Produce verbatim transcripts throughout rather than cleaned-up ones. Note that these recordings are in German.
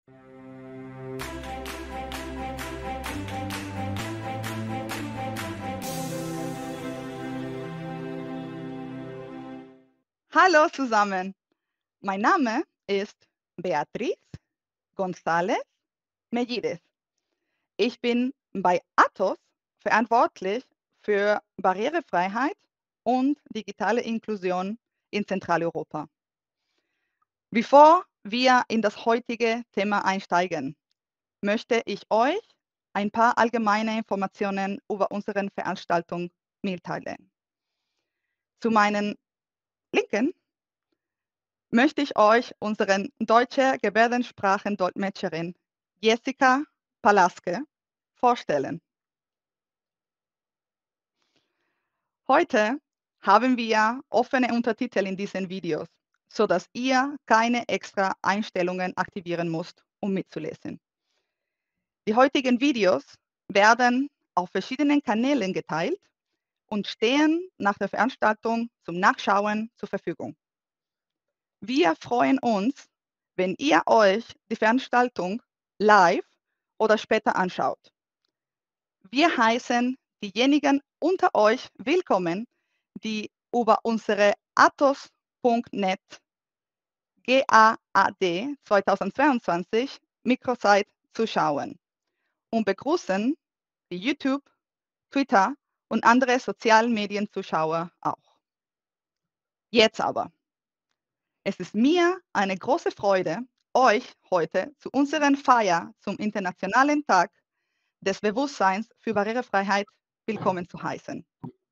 Hallo zusammen, mein Name ist Beatriz González Mellides. Ich bin bei Atos verantwortlich für Barrierefreiheit und digitale Inklusion in Zentraleuropa. Bevor wir in das heutige Thema einsteigen, möchte ich euch ein paar allgemeine Informationen über unsere Veranstaltung mitteilen. Zu meinen Linken möchte ich euch unsere deutsche Gebärdensprachendolmetscherin Jessica Palaske vorstellen. Heute haben wir offene Untertitel in diesen Videos, sodass ihr keine extra Einstellungen aktivieren müsst, um mitzulesen. Die heutigen Videos werden auf verschiedenen Kanälen geteilt und stehen nach der Veranstaltung zum Nachschauen zur Verfügung. Wir freuen uns, wenn ihr euch die Veranstaltung live oder später anschaut. Wir heißen diejenigen unter euch willkommen, die über unsere atos punkt net G A A D zweitausendzweiundzwanzig Mikrosite zuschauen und begrüßen die YouTube, Twitter und andere sozialen Medienzuschauer auch. Jetzt aber. Es ist mir eine große Freude, euch heute zu unserer Feier zum Internationalen Tag des Bewusstseins für Barrierefreiheit willkommen zu heißen.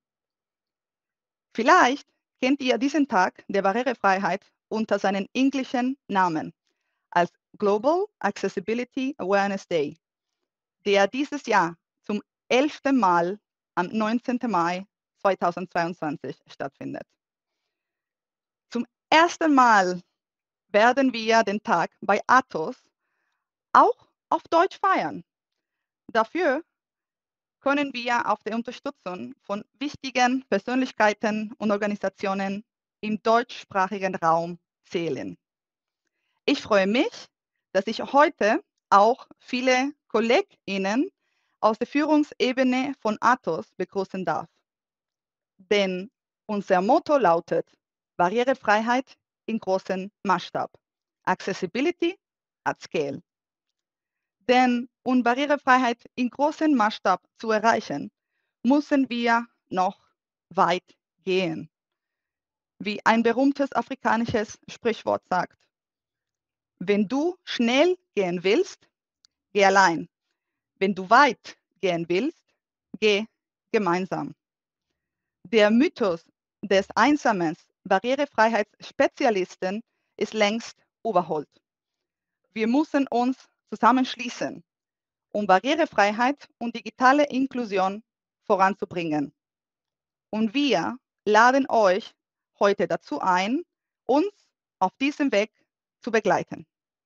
Vielleicht kennt ihr diesen Tag der Barrierefreiheit unter seinen englischen Namen als Global Accessibility Awareness Day, der dieses Jahr zum elften Mal am neunzehnten Mai zweitausendzweiundzwanzig stattfindet. Zum ersten Mal werden wir den Tag bei Atos auch auf Deutsch feiern. Dafür können wir auf die Unterstützung von wichtigen Persönlichkeiten und Organisationen im deutschsprachigen Raum zählen. Ich freue mich, dass ich heute auch viele KollegInnen aus der Führungsebene von Atos begrüßen darf. Denn unser Motto lautet Barrierefreiheit in großem Maßstab. Accessibility at Scale. Denn um Barrierefreiheit in großem Maßstab zu erreichen, müssen wir noch weit gehen. Wie ein berühmtes afrikanisches Sprichwort sagt, wenn du schnell gehen willst, geh allein. Wenn du weit gehen willst, geh gemeinsam. Der Mythos des einsamen Barrierefreiheitsspezialisten ist längst überholt. Wir müssen uns zusammenschließen, um Barrierefreiheit und digitale Inklusion voranzubringen. Und wir laden euch heute dazu ein, uns auf diesem Weg zu begleiten.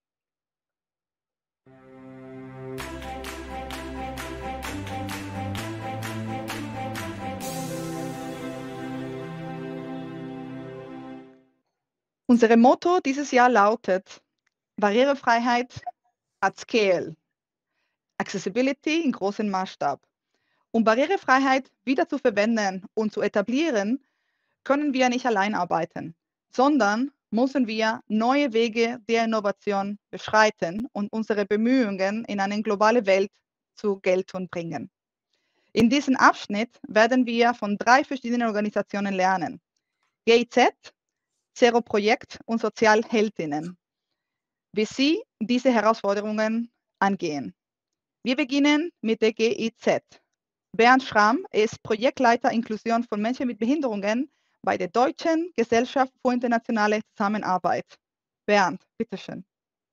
Unser Motto dieses Jahr lautet Barrierefreiheit at Scale. Accessibility in großem Maßstab. Um Barrierefreiheit wieder zu verwenden und zu etablieren, können wir nicht allein arbeiten, sondern müssen wir neue Wege der Innovation beschreiten und unsere Bemühungen in eine globale Welt zur Geltung bringen. In diesem Abschnitt werden wir von drei verschiedenen Organisationen lernen. G I Z, Zero Projekt und Sozialheldinnen, wie sie diese Herausforderungen angehen. Wir beginnen mit der G I Z. Bernd Schramm ist Projektleiter Inklusion von Menschen mit Behinderungen bei der Deutschen Gesellschaft für internationale Zusammenarbeit. Bernd, bitteschön.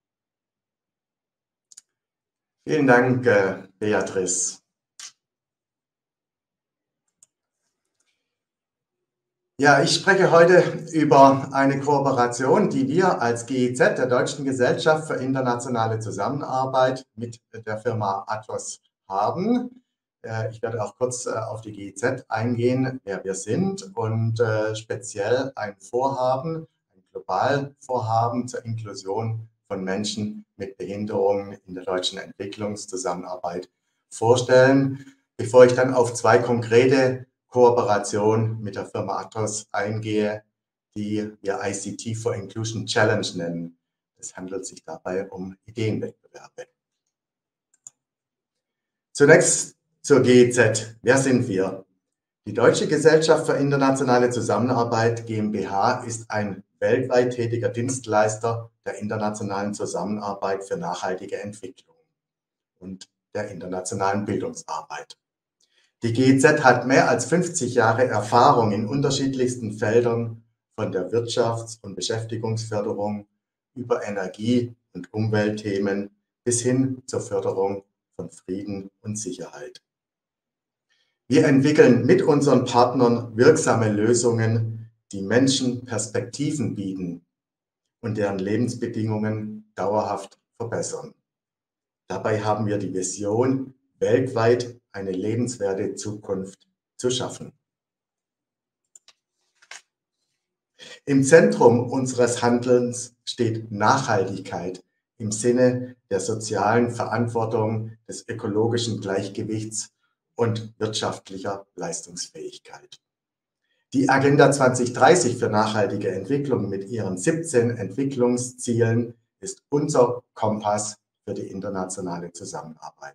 Vielen Dank, äh, Beatrice. Ja, ich spreche heute über eine Kooperation, die wir als G I Z, der Deutschen Gesellschaft für internationale Zusammenarbeit, mit der Firma Atos haben. Ich werde auch kurz auf die G I Z eingehen, wer wir sind und speziell ein Vorhaben, ein Globalvorhaben zur Inklusion von Menschen mit Behinderungen in der deutschen Entwicklungszusammenarbeit vorstellen, bevor ich dann auf zwei konkrete Kooperationen mit der Firma Atos eingehe, die wir I C T for Inclusion Challenge nennen. Es handelt sich dabei um Ideenwettbewerbe. Zunächst zur G E Z. Wer sind wir? Die Deutsche Gesellschaft für internationale Zusammenarbeit GmbH ist ein weltweit tätiger Dienstleister der internationalen Zusammenarbeit für nachhaltige Entwicklung und der internationalen Bildungsarbeit. Die G E Z hat mehr als fünfzig Jahre Erfahrung in unterschiedlichsten Feldern, von der Wirtschafts- und Beschäftigungsförderung über Energie- und Umweltthemen bis hin zur Förderung von Frieden und Sicherheit. Wir entwickeln mit unseren Partnern wirksame Lösungen, die Menschen Perspektiven bieten und deren Lebensbedingungen dauerhaft verbessern. Dabei haben wir die Vision, weltweit eine lebenswerte Zukunft zu schaffen. Im Zentrum unseres Handelns steht Nachhaltigkeit im Sinne der sozialen Verantwortung, des ökologischen Gleichgewichts und wirtschaftlicher Leistungsfähigkeit. Die Agenda zwanzig dreißig für nachhaltige Entwicklung mit ihren siebzehn Entwicklungszielen ist unser Kompass für die internationale Zusammenarbeit.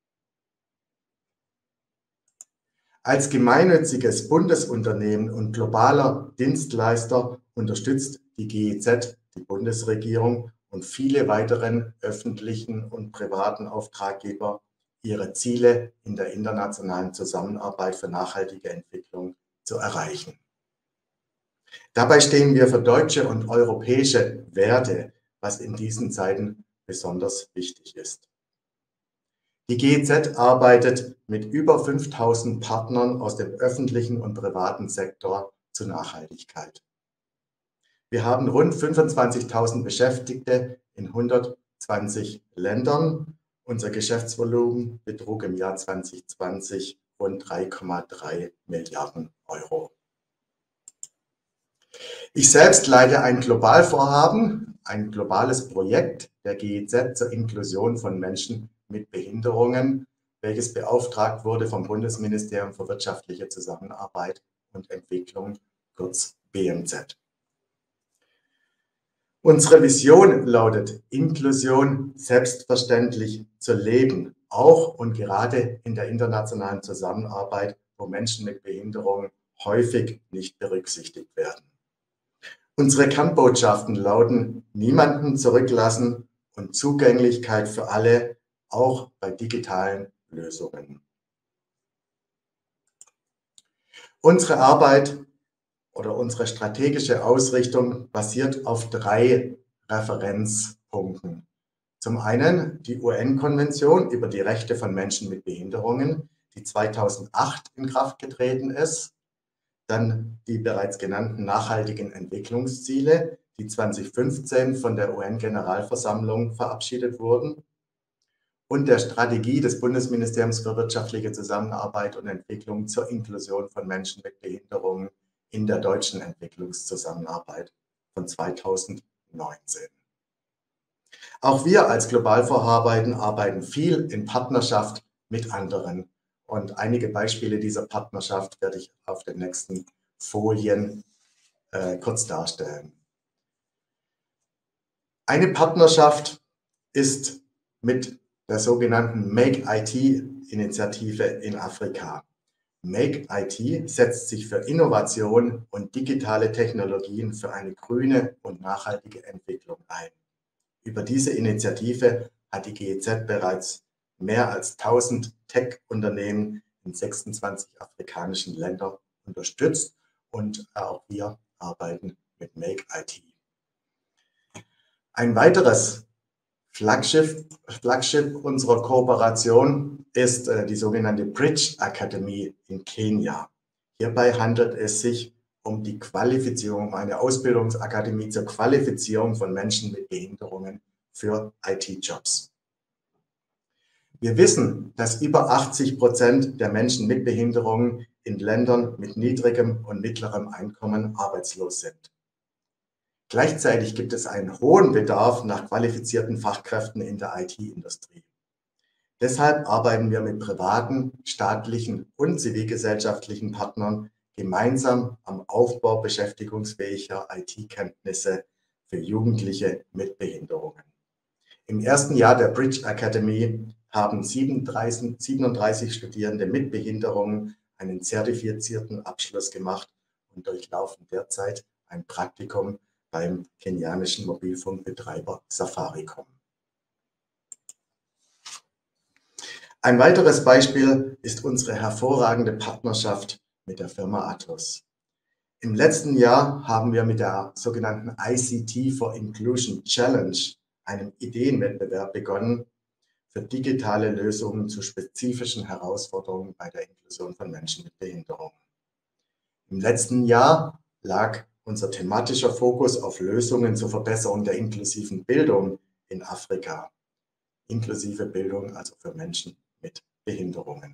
Als gemeinnütziges Bundesunternehmen und globaler Dienstleister unterstützt die G E Z die Bundesregierung und viele weiteren öffentlichen und privaten Auftraggeber, ihre Ziele in der internationalen Zusammenarbeit für nachhaltige Entwicklung zu erreichen. Dabei stehen wir für deutsche und europäische Werte, was in diesen Zeiten besonders wichtig ist. Die G E Z arbeitet mit über fünftausend Partnern aus dem öffentlichen und privaten Sektor zur Nachhaltigkeit. Wir haben rund fünfundzwanzigtausend Beschäftigte in hundertzwanzig Ländern. Unser Geschäftsvolumen betrug im Jahr zwanzig zwanzig rund drei Komma drei Milliarden Euro. Ich selbst leite ein Globalvorhaben, ein globales Projekt der G E Z zur Inklusion von Menschen mit Behinderungen, welches beauftragt wurde vom Bundesministerium für wirtschaftliche Zusammenarbeit und Entwicklung, kurz B M Z. Unsere Vision lautet, Inklusion selbstverständlich zu leben, auch und gerade in der internationalen Zusammenarbeit, wo Menschen mit Behinderungen häufig nicht berücksichtigt werden. Unsere Kernbotschaften lauten, niemanden zurücklassen und Zugänglichkeit für alle, auch bei digitalen Lösungen. Unsere Arbeit oder unsere strategische Ausrichtung basiert auf drei Referenzpunkten. Zum einen die U N-Konvention über die Rechte von Menschen mit Behinderungen, die zweitausendacht in Kraft getreten ist. Dann die bereits genannten nachhaltigen Entwicklungsziele, die zweitausendfünfzehn von der U N-Generalversammlung verabschiedet wurden. Und der Strategie des Bundesministeriums für wirtschaftliche Zusammenarbeit und Entwicklung zur Inklusion von Menschen mit Behinderungen in der deutschen Entwicklungszusammenarbeit von zweitausendneunzehn. Auch wir als Globalvorhaben arbeiten viel in Partnerschaft mit anderen. Und einige Beispiele dieser Partnerschaft werde ich auf den nächsten Folien äh, kurz darstellen. Eine Partnerschaft ist mit der sogenannten Make I T-Initiative in Afrika. Make I T setzt sich für Innovation und digitale Technologien für eine grüne und nachhaltige Entwicklung ein. Über diese Initiative hat die G E Z bereits mehr als tausend Tech-Unternehmen in sechsundzwanzig afrikanischen Ländern unterstützt und auch wir arbeiten mit Make I T. Ein weiteres Flaggschiff, Flaggschiff unserer Kooperation ist äh, die sogenannte Bridge Akademie in Kenia. Hierbei handelt es sich um die Qualifizierung, um eine Ausbildungsakademie zur Qualifizierung von Menschen mit Behinderungen für I T-Jobs. Wir wissen, dass über achtzig Prozent der Menschen mit Behinderungen in Ländern mit niedrigem und mittlerem Einkommen arbeitslos sind. Gleichzeitig gibt es einen hohen Bedarf nach qualifizierten Fachkräften in der I T-Industrie. Deshalb arbeiten wir mit privaten, staatlichen und zivilgesellschaftlichen Partnern gemeinsam am Aufbau beschäftigungsfähiger I T-Kenntnisse für Jugendliche mit Behinderungen. Im ersten Jahr der Bridge Academy haben siebenunddreißig, siebenunddreißig Studierende mit Behinderungen einen zertifizierten Abschluss gemacht und durchlaufen derzeit ein Praktikum beim kenianischen Mobilfunkbetreiber Safaricom. Ein weiteres Beispiel ist unsere hervorragende Partnerschaft mit der Firma Atos. Im letzten Jahr haben wir mit der sogenannten I C T for Inclusion Challenge, einem Ideenwettbewerb, begonnen für digitale Lösungen zu spezifischen Herausforderungen bei der Inklusion von Menschen mit Behinderungen. Im letzten Jahr lag unser thematischer Fokus auf Lösungen zur Verbesserung der inklusiven Bildung in Afrika. Inklusive Bildung also für Menschen mit Behinderungen.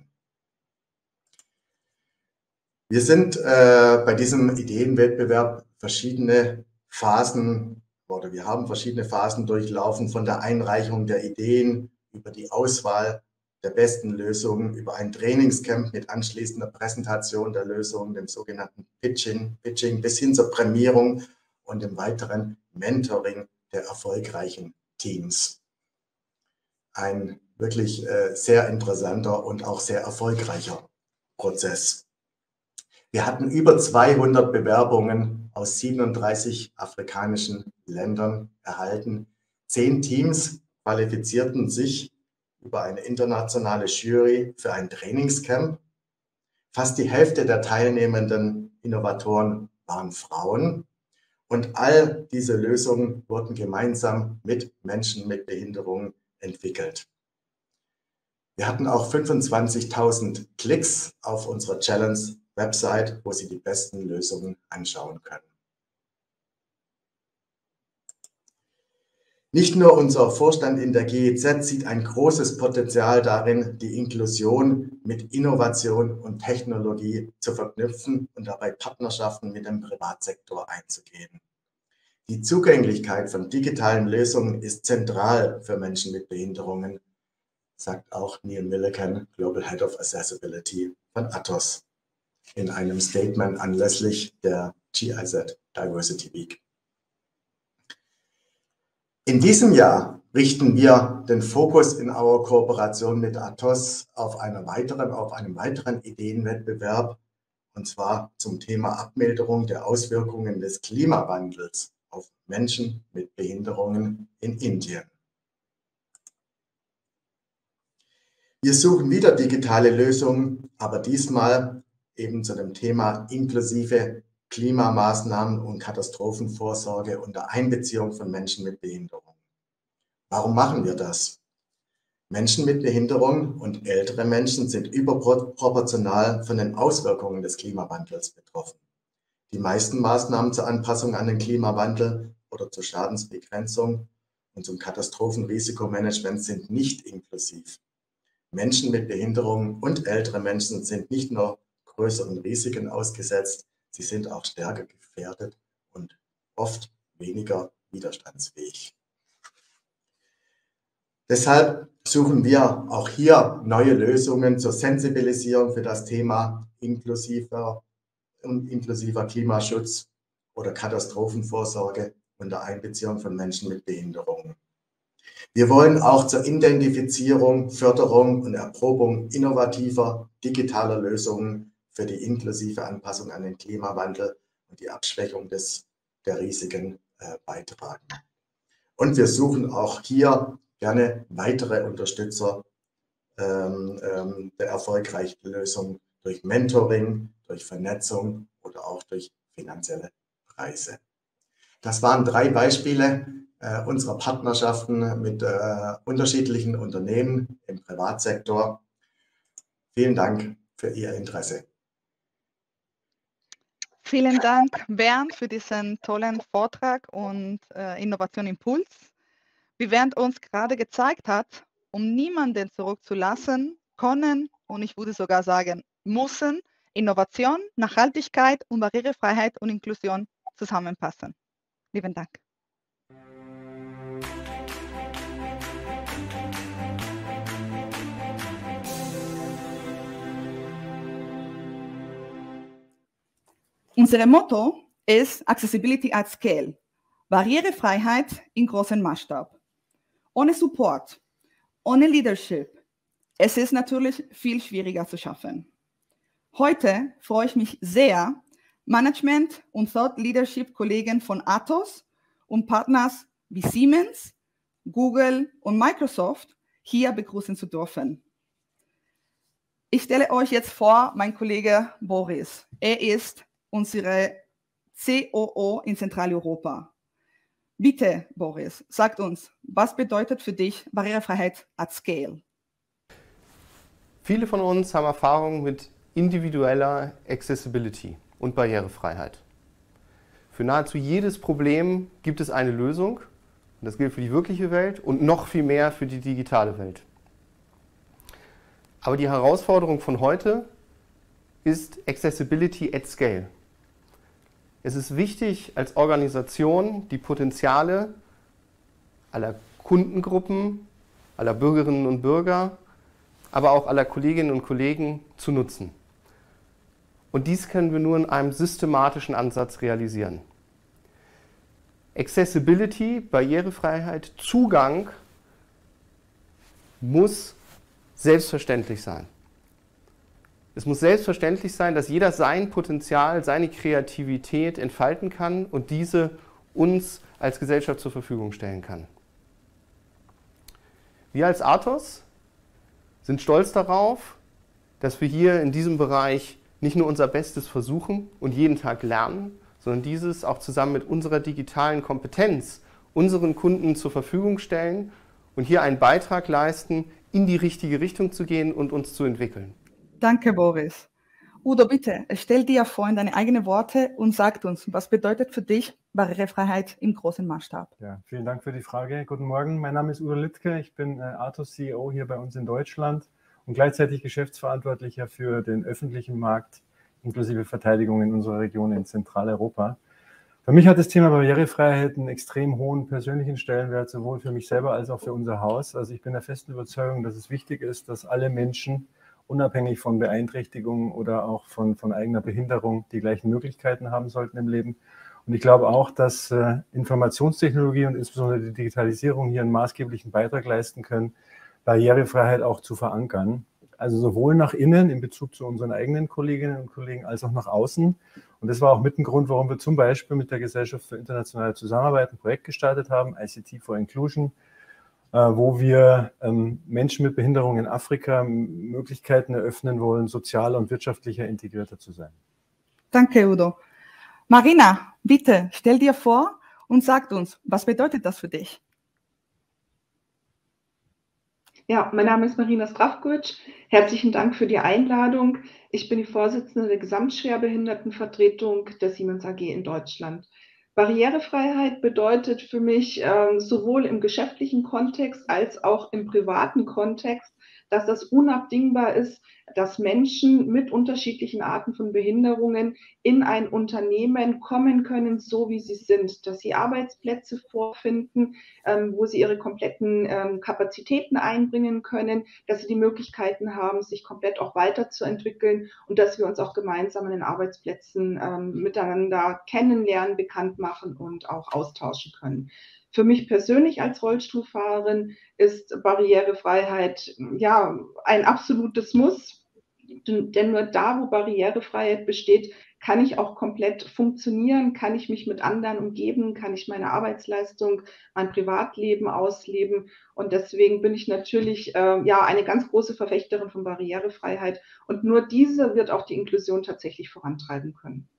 Wir sind äh, bei diesem Ideenwettbewerb verschiedene Phasen oder wir haben verschiedene Phasen durchlaufen, von der Einreichung der Ideen über die Auswahl der besten Lösungen, über ein Trainingscamp mit anschließender Präsentation der Lösungen, dem sogenannten Pitching, Pitching bis hin zur Prämierung und dem weiteren Mentoring der erfolgreichen Teams. Ein wirklich äh, sehr interessanter und auch sehr erfolgreicher Prozess. Wir hatten über zweihundert Bewerbungen aus siebenunddreißig afrikanischen Ländern erhalten. Zehn Teams qualifizierten sich über eine internationale Jury für ein Trainingscamp. Fast die Hälfte der teilnehmenden Innovatoren waren Frauen. Und all diese Lösungen wurden gemeinsam mit Menschen mit Behinderungen entwickelt. Wir hatten auch fünfundzwanzigtausend Klicks auf unserer Challenge-Website, wo Sie die besten Lösungen anschauen können. Nicht nur unser Vorstand in der G E Z sieht ein großes Potenzial darin, die Inklusion mit Innovation und Technologie zu verknüpfen und dabei Partnerschaften mit dem Privatsektor einzugehen. Die Zugänglichkeit von digitalen Lösungen ist zentral für Menschen mit Behinderungen, sagt auch Neil Milliken, Global Head of Accessibility von Atos, in einem Statement anlässlich der G I Z Diversity Week. In diesem Jahr richten wir den Fokus in our Kooperation mit Atos auf, einer weiteren, auf einem weiteren Ideenwettbewerb, und zwar zum Thema Abmilderung der Auswirkungen des Klimawandels auf Menschen mit Behinderungen in Indien. Wir suchen wieder digitale Lösungen, aber diesmal eben zu dem Thema inklusive Klimamaßnahmen und Katastrophenvorsorge unter Einbeziehung von Menschen mit Behinderung. Warum machen wir das? Menschen mit Behinderung und ältere Menschen sind überproportional von den Auswirkungen des Klimawandels betroffen. Die meisten Maßnahmen zur Anpassung an den Klimawandel oder zur Schadensbegrenzung und zum Katastrophenrisikomanagement sind nicht inklusiv. Menschen mit Behinderung und ältere Menschen sind nicht nur größeren Risiken ausgesetzt, sie sind auch stärker gefährdet und oft weniger widerstandsfähig. Deshalb suchen wir auch hier neue Lösungen zur Sensibilisierung für das Thema inklusiver und inklusiver Klimaschutz oder Katastrophenvorsorge unter Einbeziehung von Menschen mit Behinderungen. Wir wollen auch zur Identifizierung, Förderung und Erprobung innovativer digitaler Lösungen für die inklusive Anpassung an den Klimawandel und die Abschwächung des, der Risiken äh, beitragen. Und wir suchen auch hier gerne weitere Unterstützer ähm, ähm, der erfolgreichen Lösung durch Mentoring, durch Vernetzung oder auch durch finanzielle Preise. Das waren drei Beispiele äh, unserer Partnerschaften mit äh, unterschiedlichen Unternehmen im Privatsektor. Vielen Dank für Ihr Interesse. Vielen Dank, Bernd, für diesen tollen Vortrag und äh, Innovation Impuls. Wie Bernd uns gerade gezeigt hat, um niemanden zurückzulassen, können und ich würde sogar sagen, müssen Innovation, Nachhaltigkeit und Barrierefreiheit und Inklusion zusammenpassen. Lieben Dank. Unser Motto ist Accessibility at Scale, Barrierefreiheit in großem Maßstab. Ohne Support, ohne Leadership, es ist natürlich viel schwieriger zu schaffen. Heute freue ich mich sehr, Management- und Thought-Leadership-Kollegen von Atos und Partners wie Siemens, Google und Microsoft hier begrüßen zu dürfen. Ich stelle euch jetzt vor, mein Kollege Boris. Er ist unsere C O O in Zentraleuropa. Bitte, Boris, sagt uns, was bedeutet für dich Barrierefreiheit at Scale? Viele von uns haben Erfahrung mit individueller Accessibility und Barrierefreiheit. Für nahezu jedes Problem gibt es eine Lösung. Und das gilt für die wirkliche Welt und noch viel mehr für die digitale Welt. Aber die Herausforderung von heute ist Accessibility at Scale. Es ist wichtig, als Organisation die Potenziale aller Kundengruppen, aller Bürgerinnen und Bürger, aber auch aller Kolleginnen und Kollegen zu nutzen. Und dies können wir nur in einem systematischen Ansatz realisieren. Accessibility, Barrierefreiheit, Zugang muss selbstverständlich sein. Es muss selbstverständlich sein, dass jeder sein Potenzial, seine Kreativität entfalten kann und diese uns als Gesellschaft zur Verfügung stellen kann. Wir als Atos sind stolz darauf, dass wir hier in diesem Bereich nicht nur unser Bestes versuchen und jeden Tag lernen, sondern dieses auch zusammen mit unserer digitalen Kompetenz unseren Kunden zur Verfügung stellen und hier einen Beitrag leisten, in die richtige Richtung zu gehen und uns zu entwickeln. Danke, Boris. Udo, bitte, stell dir vor in deine eigenen Worte und sag uns, was bedeutet für dich Barrierefreiheit im großen Maßstab? Ja, vielen Dank für die Frage. Guten Morgen, mein Name ist Udo Littke, ich bin äh, Atos C E O hier bei uns in Deutschland und gleichzeitig Geschäftsverantwortlicher für den öffentlichen Markt inklusive Verteidigung in unserer Region in Zentraleuropa. Für mich hat das Thema Barrierefreiheit einen extrem hohen persönlichen Stellenwert, sowohl für mich selber als auch für unser Haus. Also ich bin der festen Überzeugung, dass es wichtig ist, dass alle Menschen unabhängig von Beeinträchtigungen oder auch von, von eigener Behinderung die gleichen Möglichkeiten haben sollten im Leben. Und ich glaube auch, dass äh, Informationstechnologie und insbesondere die Digitalisierung hier einen maßgeblichen Beitrag leisten können, Barrierefreiheit auch zu verankern. Also sowohl nach innen in Bezug zu unseren eigenen Kolleginnen und Kollegen als auch nach außen. Und das war auch mit ein Grund, warum wir zum Beispiel mit der Gesellschaft für internationale Zusammenarbeit ein Projekt gestartet haben, I C T for Inclusion, wo wir ähm, Menschen mit Behinderung in Afrika Möglichkeiten eröffnen wollen, sozialer und wirtschaftlicher integrierter zu sein. Danke, Udo. Marina, bitte, stell dir vor und sag uns, was bedeutet das für dich? Ja, mein Name ist Marina Strafkovic. Herzlichen Dank für die Einladung. Ich bin die Vorsitzende der Gesamtschwerbehindertenvertretung der Siemens A G in Deutschland. Barrierefreiheit bedeutet für mich ähm, sowohl im geschäftlichen Kontext als auch im privaten Kontext, dass das unabdingbar ist, dass Menschen mit unterschiedlichen Arten von Behinderungen in ein Unternehmen kommen können, so wie sie sind, dass sie Arbeitsplätze vorfinden, ähm, wo sie ihre kompletten ähm, Kapazitäten einbringen können, dass sie die Möglichkeiten haben, sich komplett auch weiterzuentwickeln und dass wir uns auch gemeinsam an den Arbeitsplätzen ähm, miteinander kennenlernen, bekannt machen und auch austauschen können. Für mich persönlich als Rollstuhlfahrerin ist Barrierefreiheit ja ein absolutes Muss, denn nur da, wo Barrierefreiheit besteht, kann ich auch komplett funktionieren, kann ich mich mit anderen umgeben, kann ich meine Arbeitsleistung, mein Privatleben ausleben und deswegen bin ich natürlich äh, ja eine ganz große Verfechterin von Barrierefreiheit und nur diese wird auch die Inklusion tatsächlich vorantreiben können.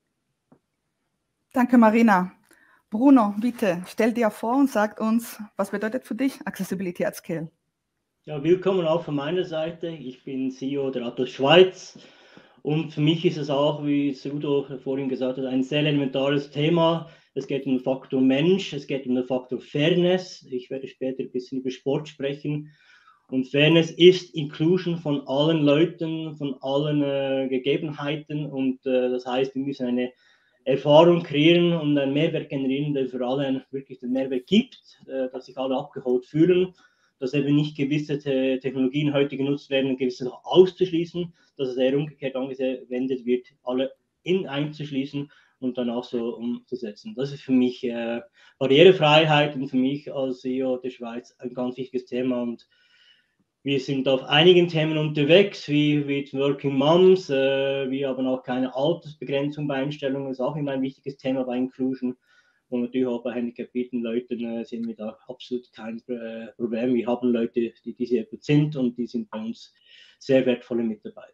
Danke, Marina. Bruno, bitte, stell dir vor und sag uns, was bedeutet für dich Accessibility at Scale? Ja, willkommen auch von meiner Seite. Ich bin C E O der Atos Schweiz und für mich ist es auch, wie Udo vorhin gesagt hat, ein sehr elementares Thema. Es geht um den Faktor Mensch, es geht um den Faktor Fairness. Ich werde später ein bisschen über Sport sprechen. Und Fairness ist Inclusion von allen Leuten, von allen äh, Gegebenheiten und äh, das heißt, wir müssen eine Erfahrung kreieren und einen Mehrwert generieren, der für alle wirklich den Mehrwert gibt, äh, dass sich alle abgeholt fühlen, dass eben nicht gewisse te Technologien heute genutzt werden, gewisse noch auszuschließen, dass es eher umgekehrt angewendet wird, alle in einzuschließen und dann auch so umzusetzen. Das ist für mich äh, Barrierefreiheit und für mich als C E O der Schweiz ein ganz wichtiges Thema. Und wir sind auf einigen Themen unterwegs, wie, wie Working Moms. Äh, wir haben auch keine Altersbegrenzung bei Einstellungen, das ist auch immer ein wichtiges Thema bei Inclusion. Und natürlich auch bei handicapierten Leuten äh, sehen wir da absolut kein äh, Problem. Wir haben Leute, die disabled sind und die sind bei uns sehr wertvolle Mitarbeiter.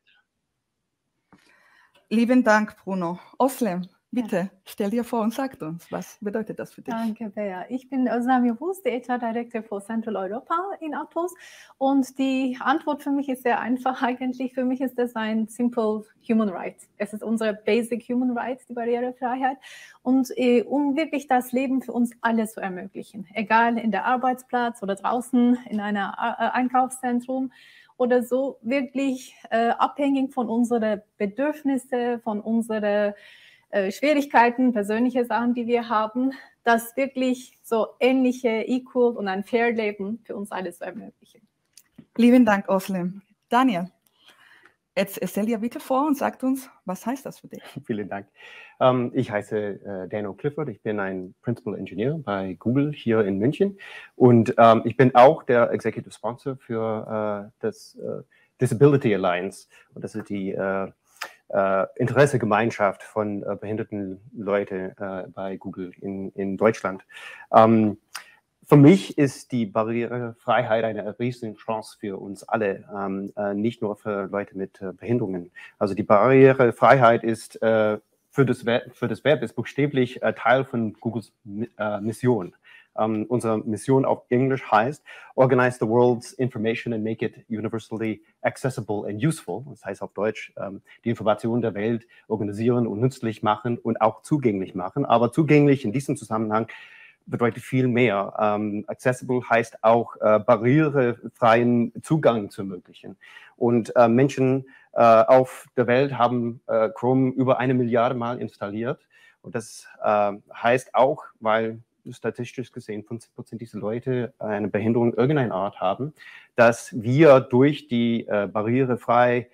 Lieben Dank, Bruno. Oslem, bitte stell dir vor und sag uns, was bedeutet das für dich? Danke, Bea. Ich bin Özlem Yavuz, der H R Director für Central Europa in Atos. Und die Antwort für mich ist sehr einfach eigentlich. Für mich ist das ein simple Human Right. Es ist unsere Basic Human Right, die Barrierefreiheit. Und äh, um wirklich das Leben für uns alle zu ermöglichen, egal in der Arbeitsplatz oder draußen in einem äh, Einkaufszentrum, oder so wirklich äh, abhängig von unseren Bedürfnissen, von unseren äh, Schwierigkeiten, persönliche Sachen, die wir haben, das wirklich so ähnliche, equal und ein fair Leben für uns alle zu ermöglichen. Lieben Dank, Oslem. Daniel, jetzt stell dir bitte vor und sag uns, was heißt das für dich? Vielen Dank. Um, ich heiße äh, Daniel Clifford, ich bin ein Principal Engineer bei Google hier in München und ähm, ich bin auch der Executive Sponsor für äh, das äh, Disability Alliance und das ist die äh, äh, Interessegemeinschaft von äh, behinderten Leuten äh, bei Google in, in Deutschland. Um, Für mich ist die Barrierefreiheit eine riesige Chance für uns alle, ähm, äh, nicht nur für Leute mit äh, Behinderungen. Also die Barrierefreiheit ist äh, für, das für das Web ist buchstäblich äh, Teil von Googles äh, Mission. Ähm, unsere Mission auf Englisch heißt Organize the world's information and make it universally accessible and useful. Das heißt auf Deutsch, ähm, die Informationen der Welt organisieren und nützlich machen und auch zugänglich machen. Aber zugänglich in diesem Zusammenhang bedeutet viel mehr. Um, accessible heißt auch äh, barrierefreien Zugang zu ermöglichen. Und äh, Menschen äh, auf der Welt haben äh, Chrome über eine Milliarde Mal installiert. Und das äh, heißt auch, weil statistisch gesehen fünfzig Prozent dieser Leute eine Behinderung irgendeiner Art haben, dass wir durch die äh, Barrierefreiheit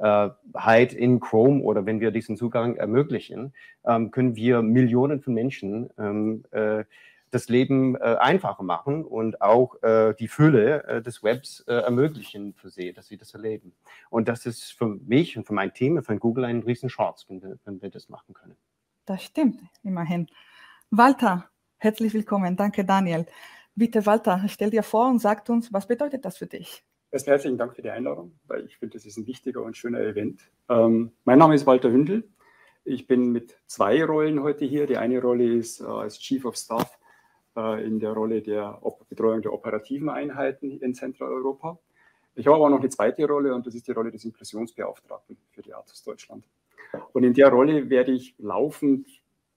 in Chrome oder wenn wir diesen Zugang ermöglichen, ähm, können wir Millionen von Menschen ähm, äh, das Leben äh, einfacher machen und auch äh, die Fülle äh, des Webs äh, ermöglichen für sie, dass sie das erleben. Und das ist für mich und für mein Team und für Google eine Riesenchance, wenn wir, wenn wir das machen können. Das stimmt, immerhin. Walter, herzlich willkommen. Danke, Daniel. Bitte, Walter, stell dir vor und sag uns, was bedeutet das für dich? Erstmal herzlichen Dank für die Einladung, weil ich finde, das ist ein wichtiger und schöner Event. Ähm, mein Name ist Walter Hündel. Ich bin mit zwei Rollen heute hier. Die eine Rolle ist äh, als Chief of Staff äh, in der Rolle der Op- Betreuung der operativen Einheiten in Zentraleuropa. Ich habe aber noch eine zweite Rolle und das ist die Rolle des Inklusionsbeauftragten für die Atos Deutschland. Und in der Rolle werde ich laufend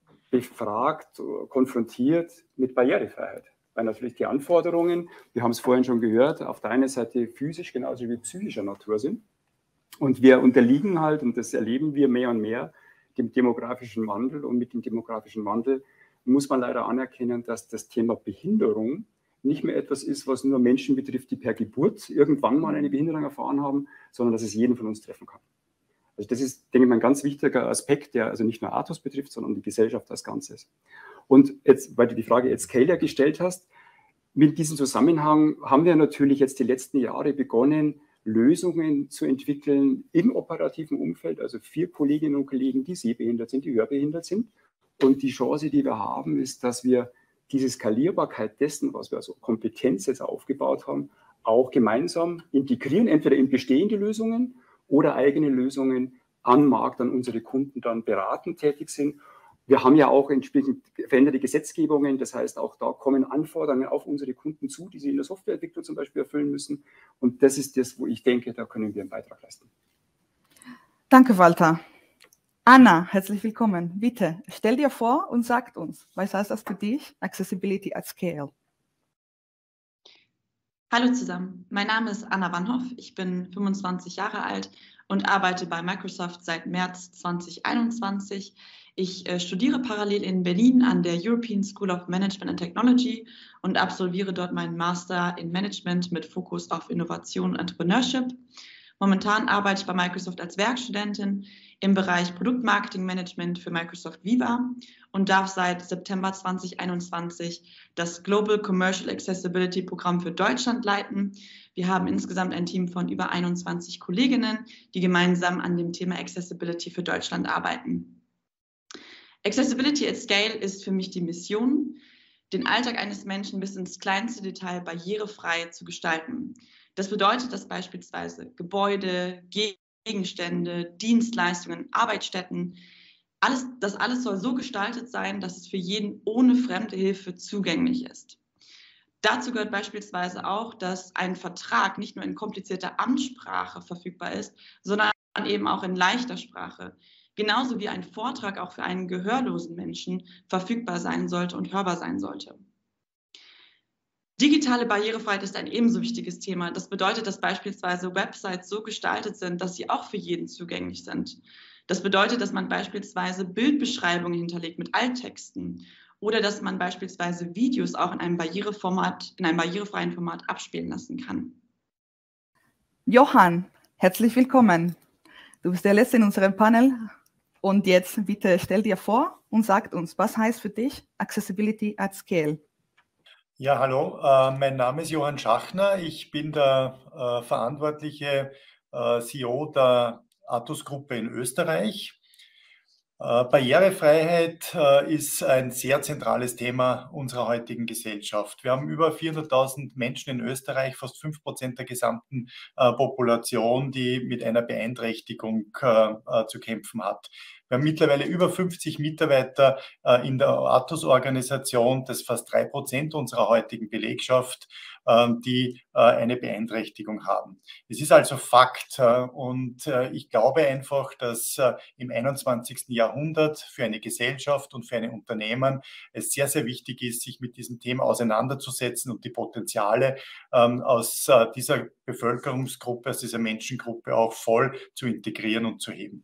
befragt, konfrontiert mit Barrierefreiheit. Weil natürlich die Anforderungen, wir haben es vorhin schon gehört, auf der einen Seite physisch genauso wie psychischer Natur sind. Und wir unterliegen halt, und das erleben wir mehr und mehr, dem demografischen Wandel. Und mit dem demografischen Wandel muss man leider anerkennen, dass das Thema Behinderung nicht mehr etwas ist, was nur Menschen betrifft, die per Geburt irgendwann mal eine Behinderung erfahren haben, sondern dass es jeden von uns treffen kann. Also das ist, denke ich, ein ganz wichtiger Aspekt, der also nicht nur Atos betrifft, sondern die Gesellschaft als Ganzes. Und jetzt, weil du die Frage jetzt Scale gestellt hast, mit diesem Zusammenhang haben wir natürlich jetzt die letzten Jahre begonnen, Lösungen zu entwickeln im operativen Umfeld, also für Kolleginnen und Kollegen, die sehbehindert sind, die hörbehindert sind. Und die Chance, die wir haben, ist, dass wir diese Skalierbarkeit dessen, was wir als Kompetenz jetzt aufgebaut haben, auch gemeinsam integrieren, entweder in bestehende Lösungen oder eigene Lösungen am Markt, an unsere Kunden dann beratend tätig sind. Wir haben ja auch entsprechend veränderte Gesetzgebungen, das heißt, auch da kommen Anforderungen auf unsere Kunden zu, die sie in der Softwareentwicklung zum Beispiel erfüllen müssen. Und das ist das, wo ich denke, da können wir einen Beitrag leisten. Danke, Walter. Anna, herzlich willkommen. Bitte, stell dir vor und sag uns, was heißt das für dich, Accessibility at Scale? Hallo zusammen, mein Name ist Anna Wannhoff, ich bin fünfundzwanzig Jahre alt und arbeite bei Microsoft seit März zweitausendeinundzwanzig Ich äh, studiere parallel in Berlin an der European School of Management and Technology und absolviere dort meinen Master in Management mit Fokus auf Innovation und Entrepreneurship. Momentan arbeite ich bei Microsoft als Werkstudentin im Bereich Produktmarketing-Management für Microsoft Viva und darf seit September zweitausendeinundzwanzig das Global Commercial Accessibility Programm für Deutschland leiten. Wir haben insgesamt ein Team von über einundzwanzig Kolleginnen, die gemeinsam an dem Thema Accessibility für Deutschland arbeiten. Accessibility at Scale ist für mich die Mission, den Alltag eines Menschen bis ins kleinste Detail barrierefrei zu gestalten. Das bedeutet, dass beispielsweise Gebäude, Gegenstände, Dienstleistungen, Arbeitsstätten, alles, das alles soll so gestaltet sein, dass es für jeden ohne fremde Hilfe zugänglich ist. Dazu gehört beispielsweise auch, dass ein Vertrag nicht nur in komplizierter Amtssprache verfügbar ist, sondern eben auch in leichter Sprache. Genauso wie ein Vortrag auch für einen gehörlosen Menschen verfügbar sein sollte und hörbar sein sollte. Digitale Barrierefreiheit ist ein ebenso wichtiges Thema. Das bedeutet, dass beispielsweise Websites so gestaltet sind, dass sie auch für jeden zugänglich sind. Das bedeutet, dass man beispielsweise Bildbeschreibungen hinterlegt mit Alttexten oder dass man beispielsweise Videos auch in einem Barriereformat, in einem barrierefreien Format abspielen lassen kann. Johann, herzlich willkommen. Du bist der Letzte in unserem Panel und jetzt bitte stell dir vor und sag uns, was heißt für dich Accessibility at Scale? Ja, hallo, äh, mein Name ist Johann Schachner. Ich bin der äh, verantwortliche äh, C E O der Atos-Gruppe in Österreich. Äh, Barrierefreiheit äh, ist ein sehr zentrales Thema unserer heutigen Gesellschaft. Wir haben über vierhunderttausend Menschen in Österreich, fast fünf Prozent der gesamten äh, Population, die mit einer Beeinträchtigung äh, äh, zu kämpfen hat. Wir haben mittlerweile über fünfzig Mitarbeiter äh, in der Atos-Organisation, das ist fast drei Prozent unserer heutigen Belegschaft, äh, die äh, eine Beeinträchtigung haben. Es ist also Fakt äh, und äh, ich glaube einfach, dass äh, im einundzwanzigsten Jahrhundert für eine Gesellschaft und für ein Unternehmen es sehr, sehr wichtig ist, sich mit diesem Thema auseinanderzusetzen und die Potenziale ähm, aus äh, dieser Bevölkerungsgruppe, aus dieser Menschengruppe auch voll zu integrieren und zu heben.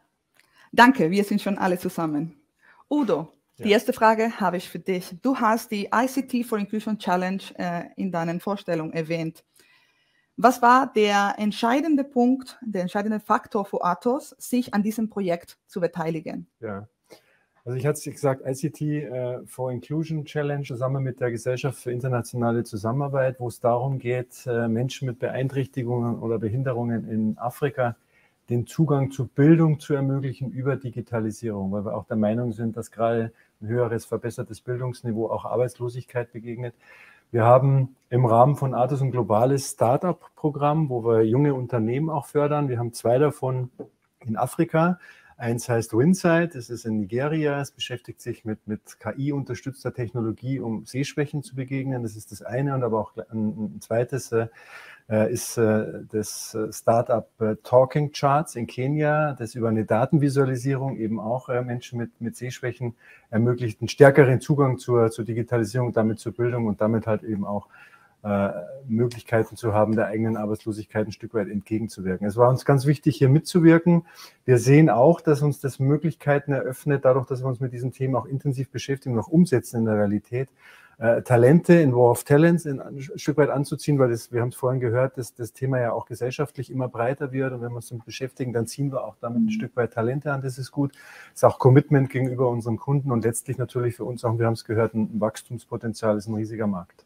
Danke, wir sind schon alle zusammen. Udo, ja. Die erste Frage habe ich für dich. Du hast die I C T for Inclusion Challenge äh, in deinen Vorstellungen erwähnt. Was war der entscheidende Punkt, der entscheidende Faktor für Atos, sich an diesem Projekt zu beteiligen? Ja, also ich hatte es gesagt, I C T äh, for Inclusion Challenge zusammen mit der Gesellschaft für internationale Zusammenarbeit, wo es darum geht, äh, Menschen mit Beeinträchtigungen oder Behinderungen in Afrika den Zugang zu Bildung zu ermöglichen über Digitalisierung, weil wir auch der Meinung sind, dass gerade ein höheres, verbessertes Bildungsniveau auch Arbeitslosigkeit begegnet. Wir haben im Rahmen von Atos ein globales Start-up-Programm, wo wir junge Unternehmen auch fördern. Wir haben zwei davon in Afrika. Eins heißt Winsight, das ist in Nigeria, es beschäftigt sich mit, mit K I-unterstützter Technologie, um Sehschwächen zu begegnen. Das ist das eine, und aber auch ein, ein zweites äh, ist äh, das Startup äh, Talking Charts in Kenia, das über eine Datenvisualisierung eben auch äh, Menschen mit, mit Sehschwächen ermöglicht, einen stärkeren Zugang zur, zur Digitalisierung, damit zur Bildung und damit halt eben auch äh, Möglichkeiten zu haben, der eigenen Arbeitslosigkeit ein Stück weit entgegenzuwirken. Es war uns ganz wichtig, hier mitzuwirken. Wir sehen auch, dass uns das Möglichkeiten eröffnet, dadurch, dass wir uns mit diesem Thema auch intensiv beschäftigen und auch umsetzen in der Realität, äh, Talente in War of Talents in, ein Stück weit anzuziehen, weil das, wir haben es vorhin gehört, dass das Thema ja auch gesellschaftlich immer breiter wird, und wenn wir uns damit beschäftigen, dann ziehen wir auch damit ein Stück weit Talente an, das ist gut. Das ist auch Commitment gegenüber unseren Kunden und letztlich natürlich für uns auch, wir haben es gehört, ein Wachstumspotenzial, ist ein riesiger Markt.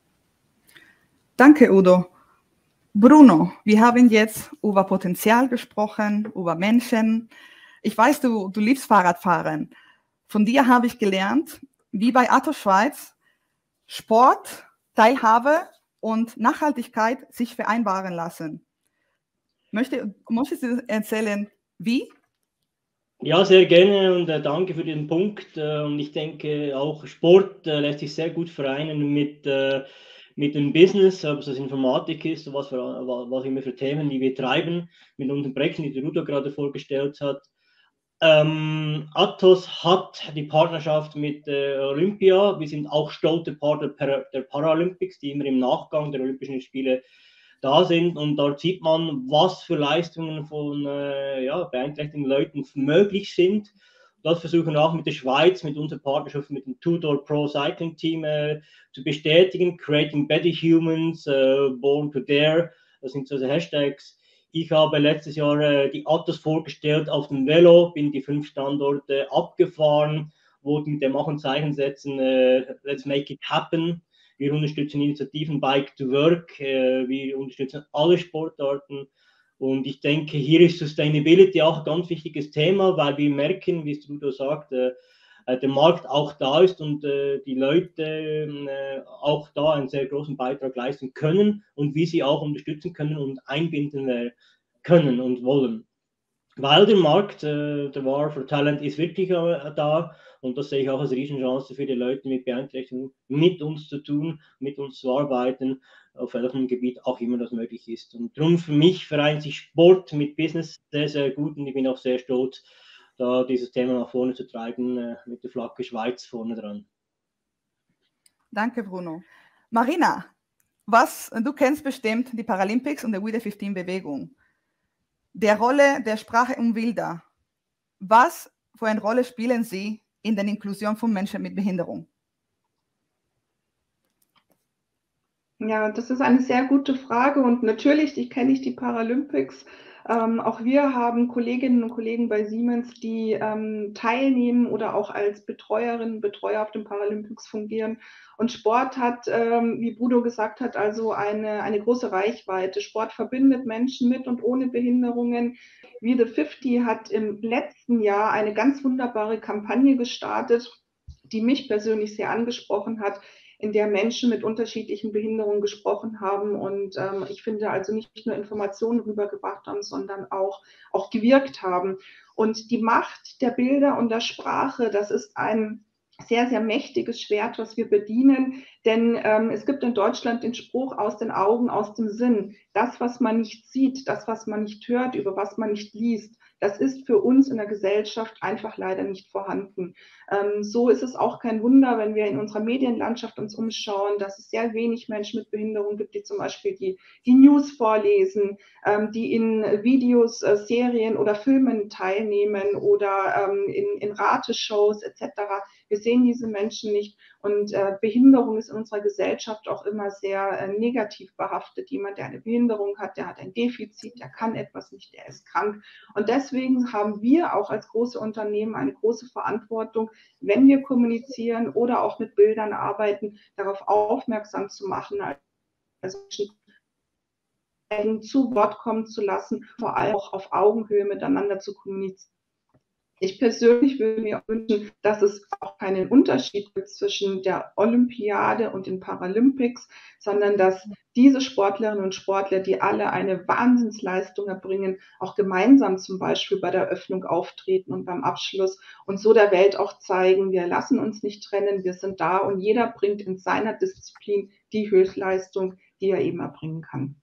Danke, Udo. Bruno, wir haben jetzt über Potenzial gesprochen, über Menschen. Ich weiß, du, du liebst Fahrradfahren. Von dir habe ich gelernt, wie bei Atos Schweiz, Sport, Teilhabe und Nachhaltigkeit sich vereinbaren lassen. Möchte, möchtest du erzählen, wie? Ja, sehr gerne, und äh, danke für den Punkt. Äh, und ich denke, auch Sport äh, lässt sich sehr gut vereinen mit, äh, mit dem Business, ob es das Informatik ist, was, für, was immer für Themen, die wir treiben, mit unseren Projekten, die der Udo gerade vorgestellt hat. Ähm, Atos hat die Partnerschaft mit äh, Olympia. Wir sind auch stolze Partner der Paralympics, die immer im Nachgang der Olympischen Spiele da sind. Und dort sieht man, was für Leistungen von äh, ja, beeinträchtigten Leuten möglich sind. das versuchen wir auch mit der Schweiz, mit unserer Partnerschaft mit dem Two-Door Pro Cycling Team äh, zu bestätigen. Creating Better Humans, äh, Born to Dare, das sind so Hashtags. Ich habe letztes Jahr äh, die Atos vorgestellt auf dem Velo, bin die fünf Standorte abgefahren, wurde mit dem Mach- und Zeichen setzen, äh, let's make it happen. Wir unterstützen Initiativen Bike to Work, äh, wir unterstützen alle Sportarten. Und ich denke, hier ist Sustainability auch ein ganz wichtiges Thema, weil wir merken, wie es Trudeau sagt, äh, der Markt auch da ist und äh, die Leute äh, auch da einen sehr großen Beitrag leisten können und wie sie auch unterstützen können und einbinden äh, können und wollen. Weil der Markt, äh, der War for Talent ist wirklich äh, da und das sehe ich auch als Riesenchance für die Leute mit Beeinträchtigungen, mit uns zu tun, mit uns zu arbeiten, auf welchem Gebiet auch immer das möglich ist. Und darum für mich vereint sich Sport mit Business sehr, sehr gut und ich bin auch sehr stolz, da dieses Thema nach vorne zu treiben, äh, mit der Flagge Schweiz vorne dran. Danke, Bruno. Marina, was, du kennst bestimmt die Paralympics und die We the fifteen Bewegung. Der Rolle der Sprache um Bilder. Was für eine Rolle spielen sie in der Inklusion von Menschen mit Behinderung? Ja, das ist eine sehr gute Frage und natürlich, die kenne ich die Paralympics. Ähm, auch wir haben Kolleginnen und Kollegen bei Siemens, die ähm, teilnehmen oder auch als Betreuerinnen und Betreuer auf den Paralympics fungieren. Und Sport hat, ähm, wie Bruno gesagt hat, also eine, eine große Reichweite. Sport verbindet Menschen mit und ohne Behinderungen. We the fifty hat im letzten Jahr eine ganz wunderbare Kampagne gestartet, die mich persönlich sehr angesprochen hat, in der Menschen mit unterschiedlichen Behinderungen gesprochen haben und ähm, ich finde also nicht nur Informationen rübergebracht haben, sondern auch, auch gewirkt haben. Und die Macht der Bilder und der Sprache, das ist ein sehr, sehr mächtiges Schwert, was wir bedienen, denn ähm, es gibt in Deutschland den Spruch aus den Augen, aus dem Sinn. Das, was man nicht sieht, das, was man nicht hört, über was man nicht liest, das ist für uns in der Gesellschaft einfach leider nicht vorhanden. Ähm, so ist es auch kein Wunder, wenn wir in unserer Medienlandschaft uns umschauen, dass es sehr wenig Menschen mit Behinderung gibt, die zum Beispiel die, die News vorlesen, ähm, die in Videos, äh, Serien oder Filmen teilnehmen oder ähm, in, in Rateshows et cetera. Wir sehen diese Menschen nicht und äh, Behinderung ist in unserer Gesellschaft auch immer sehr äh, negativ behaftet. Jemand, der eine Behinderung hat, der hat ein Defizit, der kann etwas nicht, der ist krank und deswegen haben wir auch als große Unternehmen eine große Verantwortung, wenn wir kommunizieren oder auch mit Bildern arbeiten, darauf aufmerksam zu machen, also zu Wort kommen zu lassen, vor allem auch auf Augenhöhe miteinander zu kommunizieren. Ich persönlich würde mir wünschen, dass es auch keinen Unterschied gibt zwischen der Olympiade und den Paralympics, sondern dass diese Sportlerinnen und Sportler, die alle eine Wahnsinnsleistung erbringen, auch gemeinsam zum Beispiel bei der Eröffnung auftreten und beim Abschluss und so der Welt auch zeigen, wir lassen uns nicht trennen, wir sind da und jeder bringt in seiner Disziplin die Höchstleistung, die er eben erbringen kann.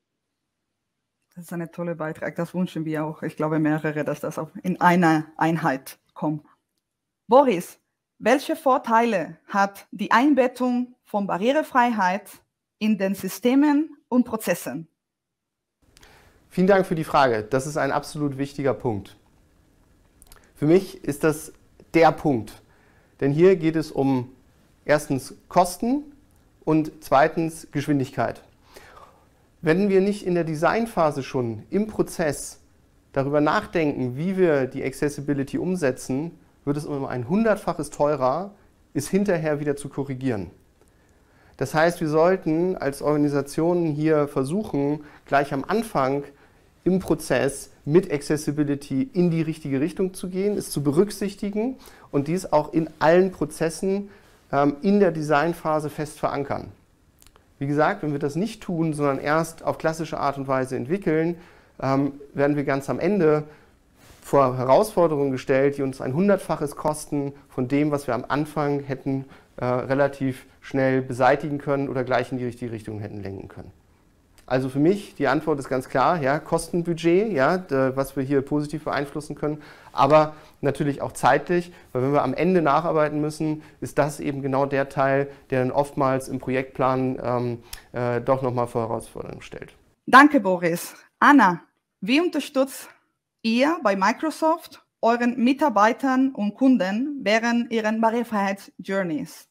Das ist ein toller Beitrag, das wünschen wir auch. Ich glaube mehrere, dass das auch in einer Einheit kommt. Boris, welche Vorteile hat die Einbettung von Barrierefreiheit in den Systemen und Prozessen? Vielen Dank für die Frage. Das ist ein absolut wichtiger Punkt. Für mich ist das der Punkt. Denn hier geht es um erstens Kosten und zweitens Geschwindigkeit. Wenn wir nicht in der Designphase schon im Prozess darüber nachdenken, wie wir die Accessibility umsetzen, wird es um ein hundertfaches teurer, es hinterher wieder zu korrigieren. Das heißt, wir sollten als Organisationen hier versuchen, gleich am Anfang im Prozess mit Accessibility in die richtige Richtung zu gehen, es zu berücksichtigen und dies auch in allen Prozessen ähm, in der Designphase fest verankern. Wie gesagt, wenn wir das nicht tun, sondern erst auf klassische Art und Weise entwickeln, ähm, werden wir ganz am Ende vor Herausforderungen gestellt, die uns ein hundertfaches kosten von dem, was wir am Anfang hätten äh, relativ schnell beseitigen können oder gleich in die richtige Richtung hätten lenken können. Also für mich, die Antwort ist ganz klar, ja, Kostenbudget, ja, was wir hier positiv beeinflussen können, aber natürlich auch zeitlich, weil wenn wir am Ende nacharbeiten müssen, ist das eben genau der Teil, der dann oftmals im Projektplan ähm, äh, doch nochmal vor Herausforderungen stellt. Danke, Boris. Anna, wie unterstützt ihr bei Microsoft euren Mitarbeitern und Kunden während ihren Barrierefreiheits-Journeys?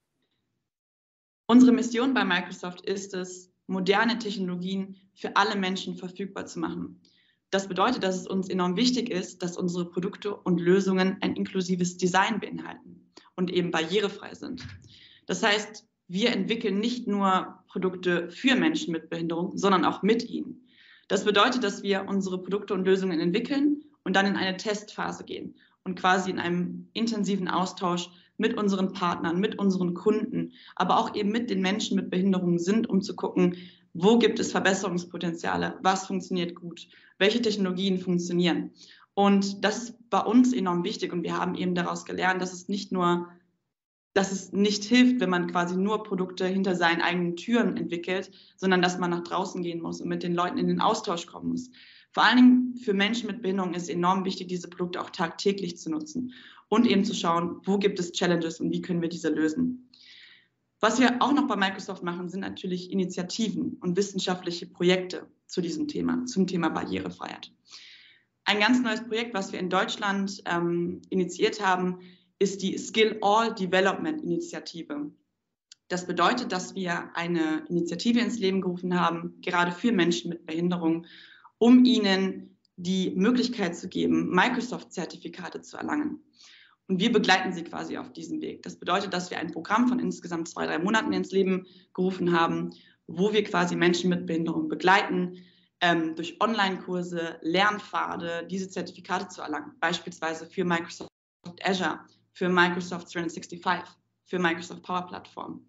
Unsere Mission bei Microsoft ist es, moderne Technologien für alle Menschen verfügbar zu machen. Das bedeutet, dass es uns enorm wichtig ist, dass unsere Produkte und Lösungen ein inklusives Design beinhalten und eben barrierefrei sind. Das heißt, wir entwickeln nicht nur Produkte für Menschen mit Behinderung, sondern auch mit ihnen. Das bedeutet, dass wir unsere Produkte und Lösungen entwickeln und dann in eine Testphase gehen und quasi in einem intensiven Austausch mit unseren Partnern, mit unseren Kunden, aber auch eben mit den Menschen mit Behinderungen sind, um zu gucken, wo gibt es Verbesserungspotenziale, was funktioniert gut, welche Technologien funktionieren. Und das ist bei uns enorm wichtig und wir haben eben daraus gelernt, dass es nicht nur, dass es nicht hilft, wenn man quasi nur Produkte hinter seinen eigenen Türen entwickelt, sondern dass man nach draußen gehen muss und mit den Leuten in den Austausch kommen muss. Vor allen Dingen für Menschen mit Behinderung ist es enorm wichtig, diese Produkte auch tagtäglich zu nutzen und eben zu schauen, wo gibt es Challenges und wie können wir diese lösen. Was wir auch noch bei Microsoft machen, sind natürlich Initiativen und wissenschaftliche Projekte zu diesem Thema, zum Thema Barrierefreiheit. Ein ganz neues Projekt, was wir in Deutschland ähm, initiiert haben, ist die Skill All Development Initiative. Das bedeutet, dass wir eine Initiative ins Leben gerufen haben, gerade für Menschen mit Behinderung, um ihnen die Möglichkeit zu geben, Microsoft-Zertifikate zu erlangen. Und wir begleiten sie quasi auf diesem Weg. Das bedeutet, dass wir ein Programm von insgesamt zwei, drei Monaten ins Leben gerufen haben, wo wir quasi Menschen mit Behinderung begleiten, ähm, durch Online-Kurse, Lernpfade, diese Zertifikate zu erlangen. Beispielsweise für Microsoft Azure, für Microsoft dreihundertfünfundsechzig, für Microsoft Power Platform.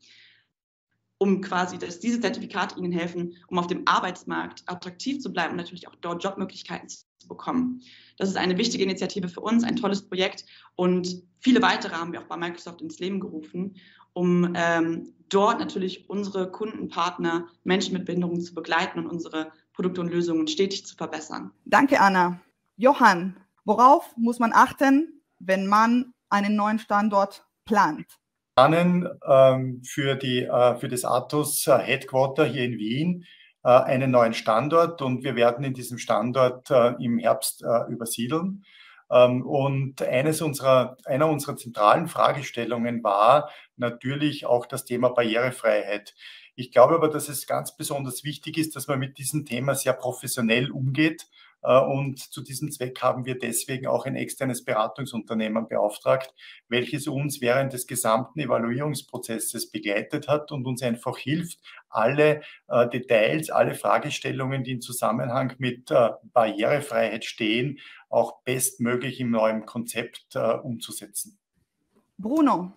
Um quasi, dass diese Zertifikate ihnen helfen, um auf dem Arbeitsmarkt attraktiv zu bleiben und natürlich auch dort Jobmöglichkeiten zu bekommen. Das ist eine wichtige Initiative für uns, ein tolles Projekt und viele weitere haben wir auch bei Microsoft ins Leben gerufen, um ähm, dort natürlich unsere Kundenpartner, Menschen mit Behinderungen zu begleiten und unsere Produkte und Lösungen stetig zu verbessern. Danke, Anna. Johann, worauf muss man achten, wenn man einen neuen Standort plant? planen ähm, für, die, äh, für das Atos äh, Headquarter hier in Wien äh, einen neuen Standort und wir werden in diesem Standort äh, im Herbst äh, übersiedeln. Ähm, und eines unserer, einer unserer zentralen Fragestellungen war natürlich auch das Thema Barrierefreiheit. Ich glaube aber, dass es ganz besonders wichtig ist, dass man mit diesem Thema sehr professionell umgeht. Und zu diesem Zweck haben wir deswegen auch ein externes Beratungsunternehmen beauftragt, welches uns während des gesamten Evaluierungsprozesses begleitet hat und uns einfach hilft, alle äh, Details, alle Fragestellungen, die im Zusammenhang mit äh, Barrierefreiheit stehen, auch bestmöglich im neuen Konzept äh, umzusetzen. Bruno,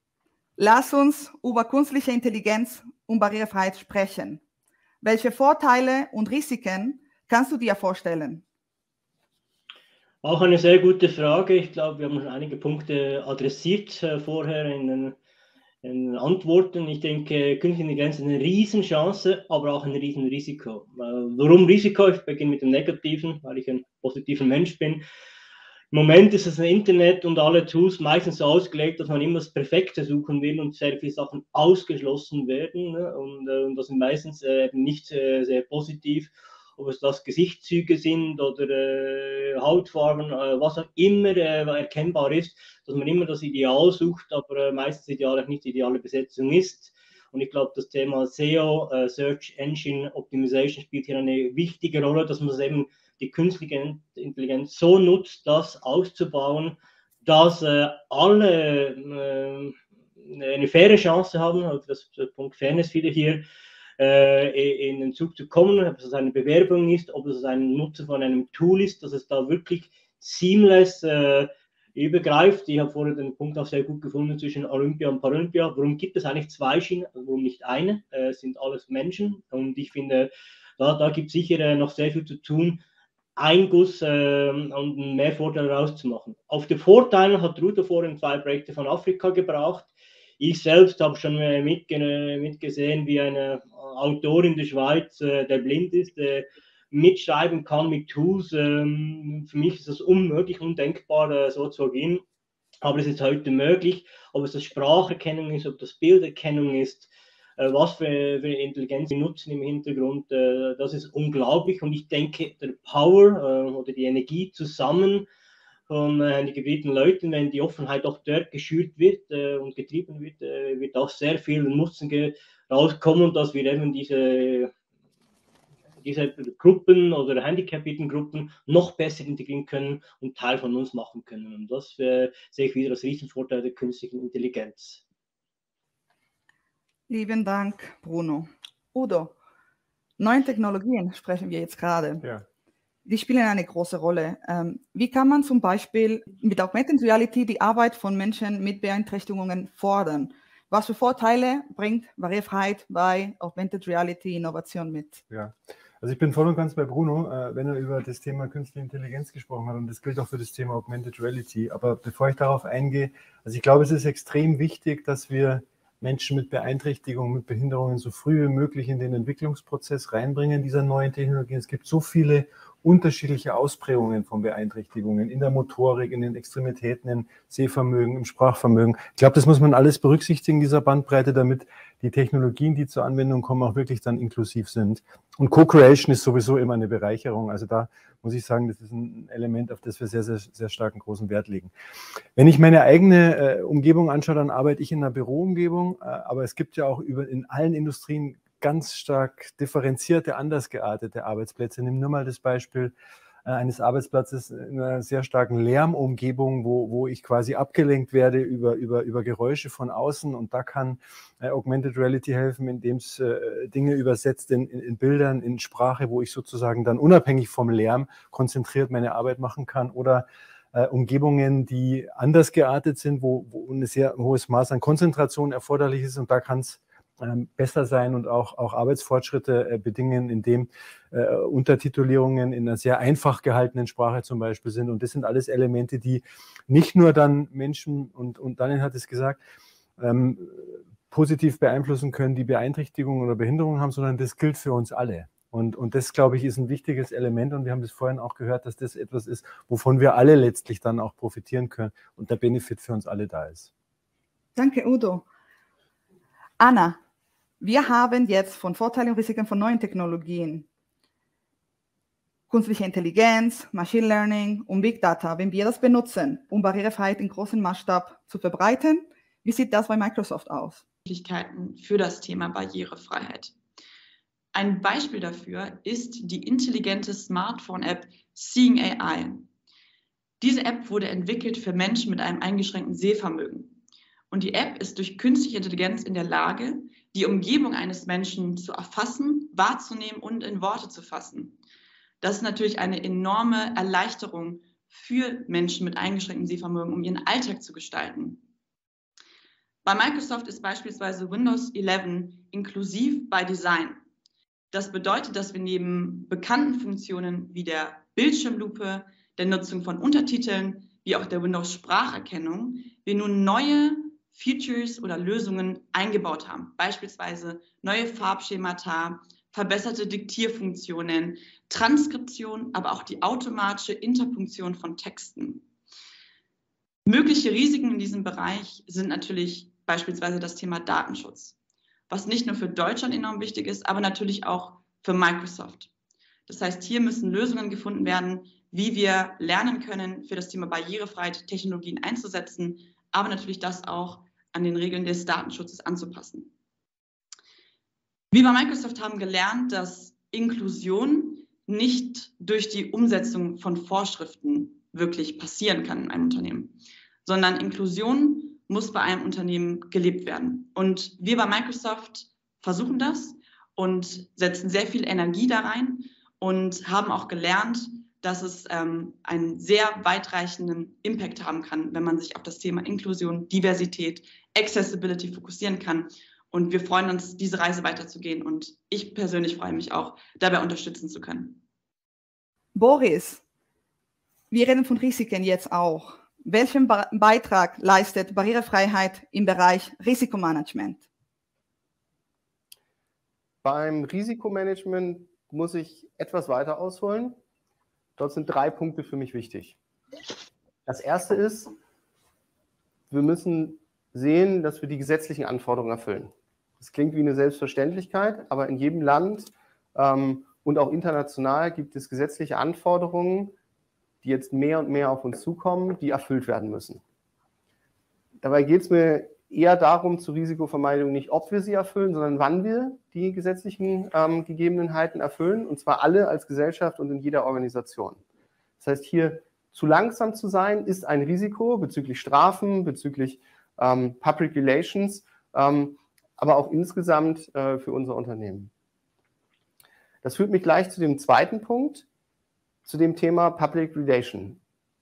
lass uns über künstliche Intelligenz und Barrierefreiheit sprechen. Welche Vorteile und Risiken kannst du dir vorstellen? Auch eine sehr gute Frage. Ich glaube, wir haben schon einige Punkte adressiert äh, vorher in den, in den Antworten. Ich denke, künstliche Intelligenz ist eine Riesenchance, aber auch ein Riesenrisiko. Äh, warum Risiko? Ich beginne mit dem Negativen, weil ich ein positiver Mensch bin. Im Moment ist das Internet und alle Tools meistens so ausgelegt, dass man immer das Perfekte suchen will und sehr viele Sachen ausgeschlossen werden. Ne? Und, äh, und das sind meistens äh, nicht äh, sehr positiv. Ob es das Gesichtszüge sind oder äh, Hautfarben, äh, was auch immer äh, erkennbar ist, dass man immer das Ideal sucht, aber äh, meistens Ideal auch nicht die ideale Besetzung ist. Und ich glaube, das Thema S E O, äh, Search Engine Optimization, spielt hier eine wichtige Rolle, dass man das eben die künstliche Intelligenz so nutzt, das auszubauen, dass äh, alle äh, eine faire Chance haben, also das, der Punkt Fairness wieder hier, in den Zug zu kommen, ob es eine Bewerbung ist, ob es ein Nutzer von einem Tool ist, dass es da wirklich seamless äh, übergreift. Ich habe vorher den Punkt auch sehr gut gefunden zwischen Olympia und Paralympia. Warum gibt es eigentlich zwei Schienen, warum nicht eine? Äh, sind alles Menschen und ich finde, da, da gibt es sicher äh, noch sehr viel zu tun, einen Guss äh, und mehr Vorteile rauszumachen. Auf die Vorteile hat Ruto vorhin zwei Projekte von Afrika gebraucht. Ich selbst habe schon mitge mitgesehen, wie eine Autor in der Schweiz, äh, der blind ist, äh, mitschreiben kann mit Tools. Ähm, für mich ist das unmöglich, undenkbar, äh, so zu gehen. Aber es ist heute möglich, ob es das Spracherkennung ist, ob das Bilderkennung ist, äh, was für, für Intelligenz wir nutzen im Hintergrund. Äh, das ist unglaublich und ich denke, der Power äh, oder die Energie zusammen von äh, handicapierten Leuten, wenn die Offenheit auch dort geschürt wird äh, und getrieben wird, äh, wird auch sehr viel Nutzen rauskommen, dass wir eben diese, diese Gruppen oder handicapierten Gruppen noch besser integrieren können und Teil von uns machen können. Und das äh, sehe ich wieder als Riesenvorteil der künstlichen Intelligenz. Lieben Dank, Bruno. Udo, neue Technologien sprechen wir jetzt gerade. Ja. Die spielen eine große Rolle. Ähm, wie kann man zum Beispiel mit Augmented Reality die Arbeit von Menschen mit Beeinträchtigungen fordern? Was für Vorteile bringt Barrierefreiheit bei Augmented Reality Innovation mit? Ja, also ich bin voll und ganz bei Bruno, äh, wenn er über das Thema künstliche Intelligenz gesprochen hat, und das gilt auch für das Thema Augmented Reality. Aber bevor ich darauf eingehe, also ich glaube, es ist extrem wichtig, dass wir Menschen mit Beeinträchtigungen, mit Behinderungen so früh wie möglich in den Entwicklungsprozess reinbringen dieser neuen Technologien. Es gibt so viele unterschiedliche Ausprägungen von Beeinträchtigungen in der Motorik, in den Extremitäten, im Sehvermögen, im Sprachvermögen. Ich glaube, das muss man alles berücksichtigen, dieser Bandbreite, damit die Technologien, die zur Anwendung kommen, auch wirklich dann inklusiv sind. Und Co-Creation ist sowieso immer eine Bereicherung. Also da muss ich sagen, das ist ein Element, auf das wir sehr, sehr, sehr starken großen Wert legen. Wenn ich meine eigene äh, Umgebung anschaue, dann arbeite ich in einer Büroumgebung, äh, aber es gibt ja auch über, in allen Industrien ganz stark differenzierte, anders geartete Arbeitsplätze. Nimm nur mal das Beispiel äh, eines Arbeitsplatzes in einer sehr starken Lärmumgebung, wo, wo ich quasi abgelenkt werde über, über, über Geräusche von außen, und da kann äh, Augmented Reality helfen, indem es äh, Dinge übersetzt in, in, in Bildern, in Sprache, wo ich sozusagen dann unabhängig vom Lärm konzentriert meine Arbeit machen kann, oder äh, Umgebungen, die anders geartet sind, wo, wo ein sehr hohes Maß an Konzentration erforderlich ist, und da kann es besser sein und auch, auch Arbeitsfortschritte äh, bedingen, indem äh, Untertitulierungen in einer sehr einfach gehaltenen Sprache zum Beispiel sind. Und das sind alles Elemente, die nicht nur dann Menschen, und, und Daniel hat es gesagt, ähm, positiv beeinflussen können, die Beeinträchtigungen oder Behinderungen haben, sondern das gilt für uns alle. Und, und das, glaube ich, ist ein wichtiges Element, und wir haben das vorhin auch gehört, dass das etwas ist, wovon wir alle letztlich dann auch profitieren können und der Benefit für uns alle da ist. Danke, Udo. Anna, wir haben jetzt von Vorteilen und Risiken von neuen Technologien, künstliche Intelligenz, Machine Learning und Big Data. Wenn wir das benutzen, um Barrierefreiheit in großem Maßstab zu verbreiten, wie sieht das bei Microsoft aus? Möglichkeiten für das Thema Barrierefreiheit. Ein Beispiel dafür ist die intelligente Smartphone-App Seeing A I. Diese App wurde entwickelt für Menschen mit einem eingeschränkten Sehvermögen. Und die App ist durch künstliche Intelligenz in der Lage, die Umgebung eines Menschen zu erfassen, wahrzunehmen und in Worte zu fassen. Das ist natürlich eine enorme Erleichterung für Menschen mit eingeschränktem Sehvermögen, um ihren Alltag zu gestalten. Bei Microsoft ist beispielsweise Windows elf inklusiv by Design. Das bedeutet, dass wir neben bekannten Funktionen wie der Bildschirmlupe, der Nutzung von Untertiteln, wie auch der Windows-Spracherkennung, wir nun neue Features oder Lösungen eingebaut haben. Beispielsweise neue Farbschemata, verbesserte Diktierfunktionen, Transkription, aber auch die automatische Interpunktion von Texten. Mögliche Risiken in diesem Bereich sind natürlich beispielsweise das Thema Datenschutz, was nicht nur für Deutschland enorm wichtig ist, aber natürlich auch für Microsoft. Das heißt, hier müssen Lösungen gefunden werden, wie wir lernen können, für das Thema Barrierefreiheit Technologien einzusetzen, aber natürlich das auch an den Regeln des Datenschutzes anzupassen. Wir bei Microsoft haben gelernt, dass Inklusion nicht durch die Umsetzung von Vorschriften wirklich passieren kann in einem Unternehmen, sondern Inklusion muss bei einem Unternehmen gelebt werden. Und wir bei Microsoft versuchen das und setzen sehr viel Energie da rein und haben auch gelernt, dass es ähm, einen sehr weitreichenden Impact haben kann, wenn man sich auf das Thema Inklusion, Diversität, Accessibility fokussieren kann. Und wir freuen uns, diese Reise weiterzugehen. Und ich persönlich freue mich auch, dabei unterstützen zu können. Boris, wir reden von Risiken jetzt auch. Welchen Be- Beitrag leistet Barrierefreiheit im Bereich Risikomanagement? Beim Risikomanagement muss ich etwas weiter ausholen. Dort sind drei Punkte für mich wichtig. Das erste ist, wir müssen sehen, dass wir die gesetzlichen Anforderungen erfüllen. Das klingt wie eine Selbstverständlichkeit, aber in jedem Land ähm, und auch international gibt es gesetzliche Anforderungen, die jetzt mehr und mehr auf uns zukommen, die erfüllt werden müssen. Dabei geht es mir eher darum, zur Risikovermeidung nicht, ob wir sie erfüllen, sondern wann wir die gesetzlichen ähm, Gegebenheiten erfüllen, und zwar alle als Gesellschaft und in jeder Organisation. Das heißt, hier zu langsam zu sein, ist ein Risiko bezüglich Strafen, bezüglich ähm, Public Relations, ähm, aber auch insgesamt äh, für unser Unternehmen. Das führt mich gleich zu dem zweiten Punkt, zu dem Thema Public Relation.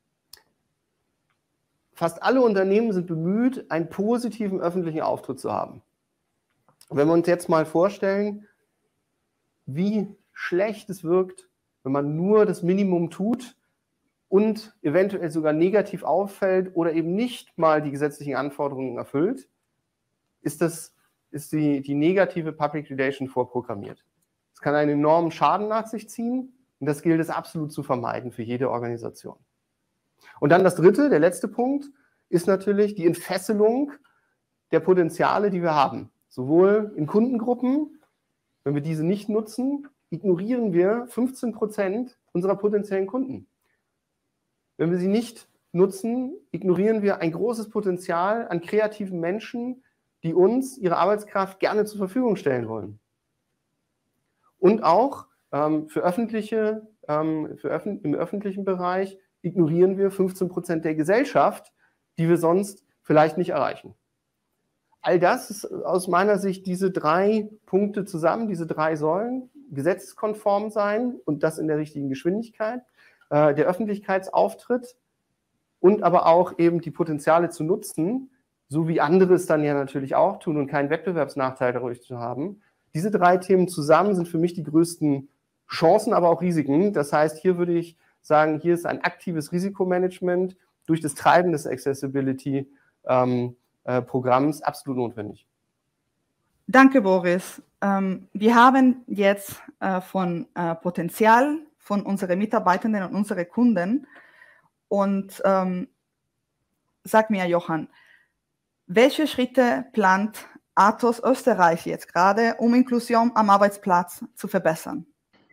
Fast alle Unternehmen sind bemüht, einen positiven öffentlichen Auftritt zu haben. Und wenn wir uns jetzt mal vorstellen, wie schlecht es wirkt, wenn man nur das Minimum tut und eventuell sogar negativ auffällt oder eben nicht mal die gesetzlichen Anforderungen erfüllt, ist, das, ist die, die negative Public Relation vorprogrammiert. Es kann einen enormen Schaden nach sich ziehen und das gilt es absolut zu vermeiden für jede Organisation. Und dann das dritte, der letzte Punkt, ist natürlich die Entfesselung der Potenziale, die wir haben. Sowohl in Kundengruppen, wenn wir diese nicht nutzen, ignorieren wir fünfzehn Prozent unserer potenziellen Kunden. Wenn wir sie nicht nutzen, ignorieren wir ein großes Potenzial an kreativen Menschen, die uns ihre Arbeitskraft gerne zur Verfügung stellen wollen. Und auch ähm, für öffentliche, ähm, für öffn- im öffentlichen Bereich ignorieren wir fünfzehn Prozent der Gesellschaft, die wir sonst vielleicht nicht erreichen. All das ist aus meiner Sicht diese drei Punkte zusammen, diese drei Säulen: gesetzeskonform sein und das in der richtigen Geschwindigkeit, äh, der Öffentlichkeitsauftritt und aber auch eben die Potenziale zu nutzen, so wie andere es dann ja natürlich auch tun und keinen Wettbewerbsnachteil dadurch zu haben. Diese drei Themen zusammen sind für mich die größten Chancen, aber auch Risiken. Das heißt, hier würde ich sagen, hier ist ein aktives Risikomanagement durch das Treiben des Accessibility ähm, äh, Programms absolut notwendig. Danke, Boris. Ähm, wir haben jetzt äh, von äh, Potenzial von unseren Mitarbeitenden und unseren Kunden. Und ähm, sag mir, Johann, welche Schritte plant Atos Österreich jetzt gerade, um Inklusion am Arbeitsplatz zu verbessern?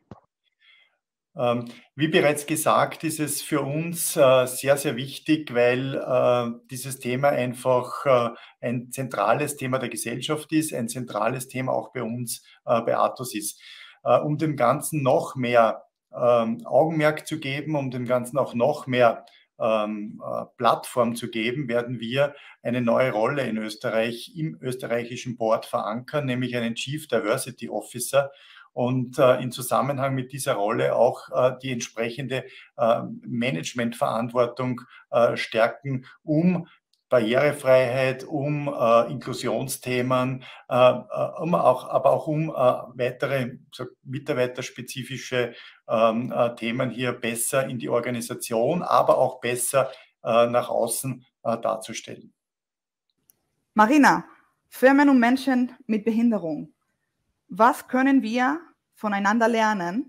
Ähm, wie bereits gesagt, ist es für uns äh, sehr, sehr wichtig, weil äh, dieses Thema einfach äh, ein zentrales Thema der Gesellschaft ist, ein zentrales Thema auch bei uns, äh, bei Atos ist. Äh, um dem Ganzen noch mehr ähm, Augenmerk zu geben, um dem Ganzen auch noch mehr ähm, äh, Plattform zu geben, werden wir eine neue Rolle in Österreich im österreichischen Board verankern, nämlich einen Chief Diversity Officer. Und äh, in Zusammenhang mit dieser Rolle auch äh, die entsprechende äh, Managementverantwortung äh, stärken, um Barrierefreiheit, um äh, Inklusionsthemen, äh, um auch, aber auch um äh, weitere so mitarbeiterspezifische ähm, äh, Themen hier besser in die Organisation, aber auch besser äh, nach außen äh, darzustellen. Marina, Firmen und Menschen mit Behinderung. Was können wir voneinander lernen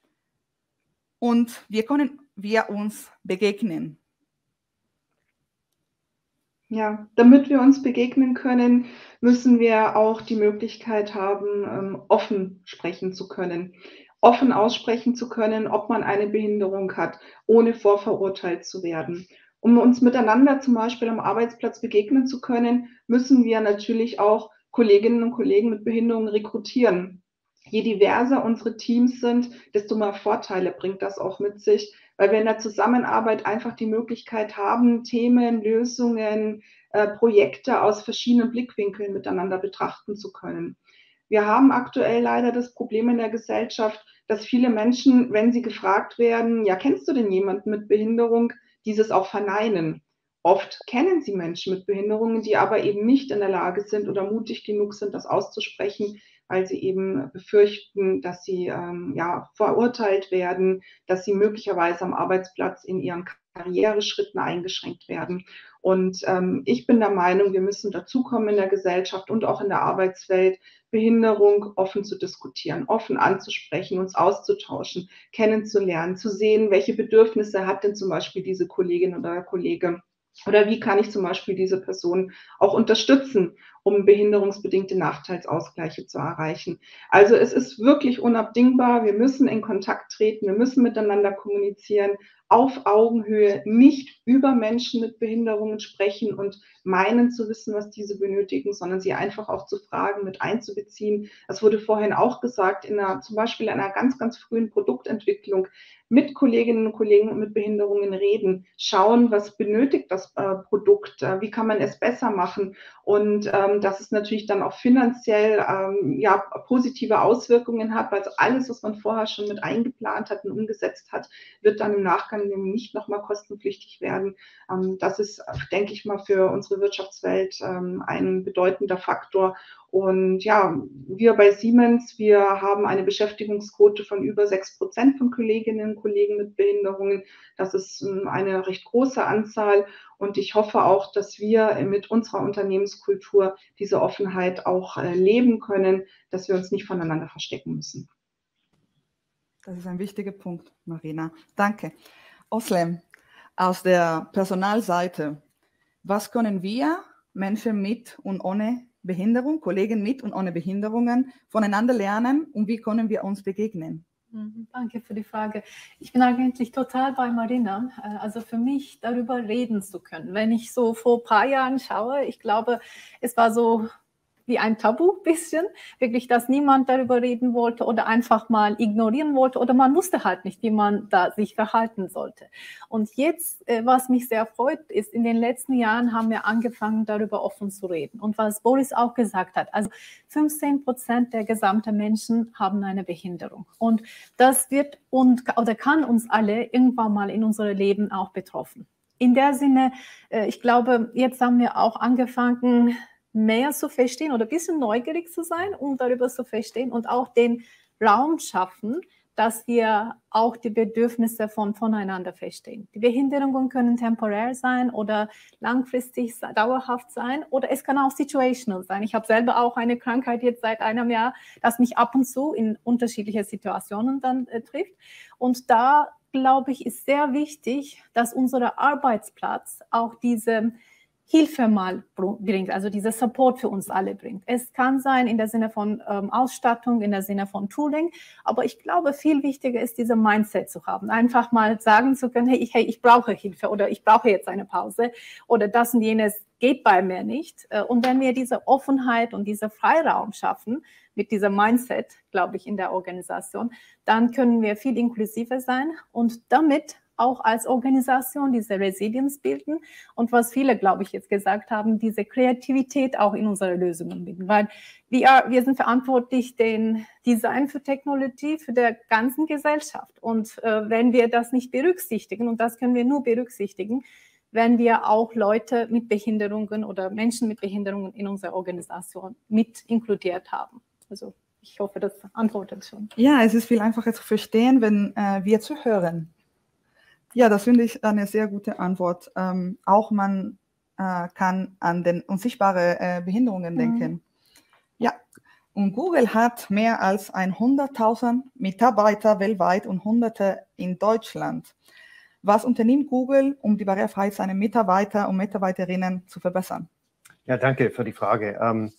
und wie können wir uns begegnen? Ja, damit wir uns begegnen können, müssen wir auch die Möglichkeit haben, ähm, offen sprechen zu können, offen aussprechen zu können, ob man eine Behinderung hat, ohne vorverurteilt zu werden. Um uns miteinander zum Beispiel am Arbeitsplatz begegnen zu können, müssen wir natürlich auch Kolleginnen und Kollegen mit Behinderungen rekrutieren. Je diverser unsere Teams sind, desto mehr Vorteile bringt das auch mit sich, weil wir in der Zusammenarbeit einfach die Möglichkeit haben, Themen, Lösungen, äh, Projekte aus verschiedenen Blickwinkeln miteinander betrachten zu können. Wir haben aktuell leider das Problem in der Gesellschaft, dass viele Menschen, wenn sie gefragt werden, ja, kennst du denn jemanden mit Behinderung, dieses auch verneinen. Oft kennen sie Menschen mit Behinderungen, die aber eben nicht in der Lage sind oder mutig genug sind, das auszusprechen, weil sie eben befürchten, dass sie ähm, ja, verurteilt werden, dass sie möglicherweise am Arbeitsplatz in ihren Karriereschritten eingeschränkt werden. Und ähm, ich bin der Meinung, wir müssen dazukommen in der Gesellschaft und auch in der Arbeitswelt, Behinderung offen zu diskutieren, offen anzusprechen, uns auszutauschen, kennenzulernen, zu sehen, welche Bedürfnisse hat denn zum Beispiel diese Kollegin oder der Kollege. Oder wie kann ich zum Beispiel diese Person auch unterstützen, um behinderungsbedingte Nachteilsausgleiche zu erreichen. Also es ist wirklich unabdingbar. Wir müssen in Kontakt treten, wir müssen miteinander kommunizieren, auf Augenhöhe, nicht über Menschen mit Behinderungen sprechen und meinen zu wissen, was diese benötigen, sondern sie einfach auch zu fragen, mit einzubeziehen. Das wurde vorhin auch gesagt, in einer, zum Beispiel in einer ganz, ganz frühen Produktentwicklung mit Kolleginnen und Kollegen mit Behinderungen reden, schauen, was benötigt das äh, Produkt, äh, wie kann man es besser machen und ähm, dass es natürlich dann auch finanziell ähm, ja, positive Auswirkungen hat, weil alles, was man vorher schon mit eingeplant hat und umgesetzt hat, wird dann im Nachgang nicht nochmal kostenpflichtig werden. Ähm, das ist, denke ich mal, für unsere Wirtschaftswelt ähm, ein bedeutender Faktor. Und ja, wir bei Siemens, wir haben eine Beschäftigungsquote von über sechs Prozent von Kolleginnen und Kollegen mit Behinderungen. Das ist eine recht große Anzahl. Und ich hoffe auch, dass wir mit unserer Unternehmenskultur diese Offenheit auch äh, leben können, dass wir uns nicht voneinander verstecken müssen. Das ist ein wichtiger Punkt, Marina. Danke. Özlem, aus der Personalseite, was können wir Menschen mit und ohne Behinderung, Kollegen mit und ohne Behinderungen voneinander lernen und wie können wir uns begegnen? Danke für die Frage. Ich bin eigentlich total bei Marina. Also für mich darüber reden zu können. Wenn ich so vor ein paar Jahren schaue, ich glaube, es war so wie ein Tabu bisschen, wirklich, dass niemand darüber reden wollte oder einfach mal ignorieren wollte oder man wusste halt nicht, wie man da sich verhalten sollte. Und jetzt, was mich sehr freut, ist, in den letzten Jahren haben wir angefangen, darüber offen zu reden. Und was Boris auch gesagt hat, also fünfzehn Prozent der gesamten Menschen haben eine Behinderung. Und das wird und oder kann uns alle irgendwann mal in unserem Leben auch betroffen. In der Sinne, ich glaube, jetzt haben wir auch angefangen, mehr zu verstehen oder ein bisschen neugierig zu sein, um darüber zu verstehen und auch den Raum schaffen, dass wir auch die Bedürfnisse von voneinander verstehen. Die Behinderungen können temporär sein oder langfristig dauerhaft sein oder es kann auch situational sein. Ich habe selber auch eine Krankheit jetzt seit einem Jahr, das mich ab und zu in unterschiedliche Situationen dann äh, trifft. Und da, glaube ich, ist sehr wichtig, dass unser Arbeitsplatz auch diese Hilfe mal bringt, also dieser Support für uns alle bringt. Es kann sein in der Sinne von ähm, Ausstattung, in der Sinne von Tooling, aber ich glaube, viel wichtiger ist, diese Mindset zu haben. Einfach mal sagen zu können, hey, ich, hey, ich brauche Hilfe oder ich brauche jetzt eine Pause oder das und jenes geht bei mir nicht. Und wenn wir diese Offenheit und diesen Freiraum schaffen, mit diesem Mindset, glaube ich, in der Organisation, dann können wir viel inklusiver sein und damit auch als Organisation diese Resilienz bilden und was viele, glaube ich, jetzt gesagt haben, diese Kreativität auch in unsere Lösungen bilden, weil wir, wir sind verantwortlich den Design für Technologie für der ganzen Gesellschaft und äh, wenn wir das nicht berücksichtigen und das können wir nur berücksichtigen, wenn wir auch Leute mit Behinderungen oder Menschen mit Behinderungen in unserer Organisation mit inkludiert haben. Also ich hoffe, das antwortet schon. Ja, es ist viel einfacher zu verstehen, wenn äh, wir zuhören. Ja, das finde ich eine sehr gute Antwort. Ähm, auch man äh, kann an den unsichtbaren äh, Behinderungen Mhm. denken. Ja, und Google hat mehr als hunderttausend Mitarbeiter weltweit und Hunderte in Deutschland. Was unternimmt Google, um die Barrierefreiheit seiner Mitarbeiter und Mitarbeiterinnen zu verbessern? Ja, danke für die Frage. Ähm,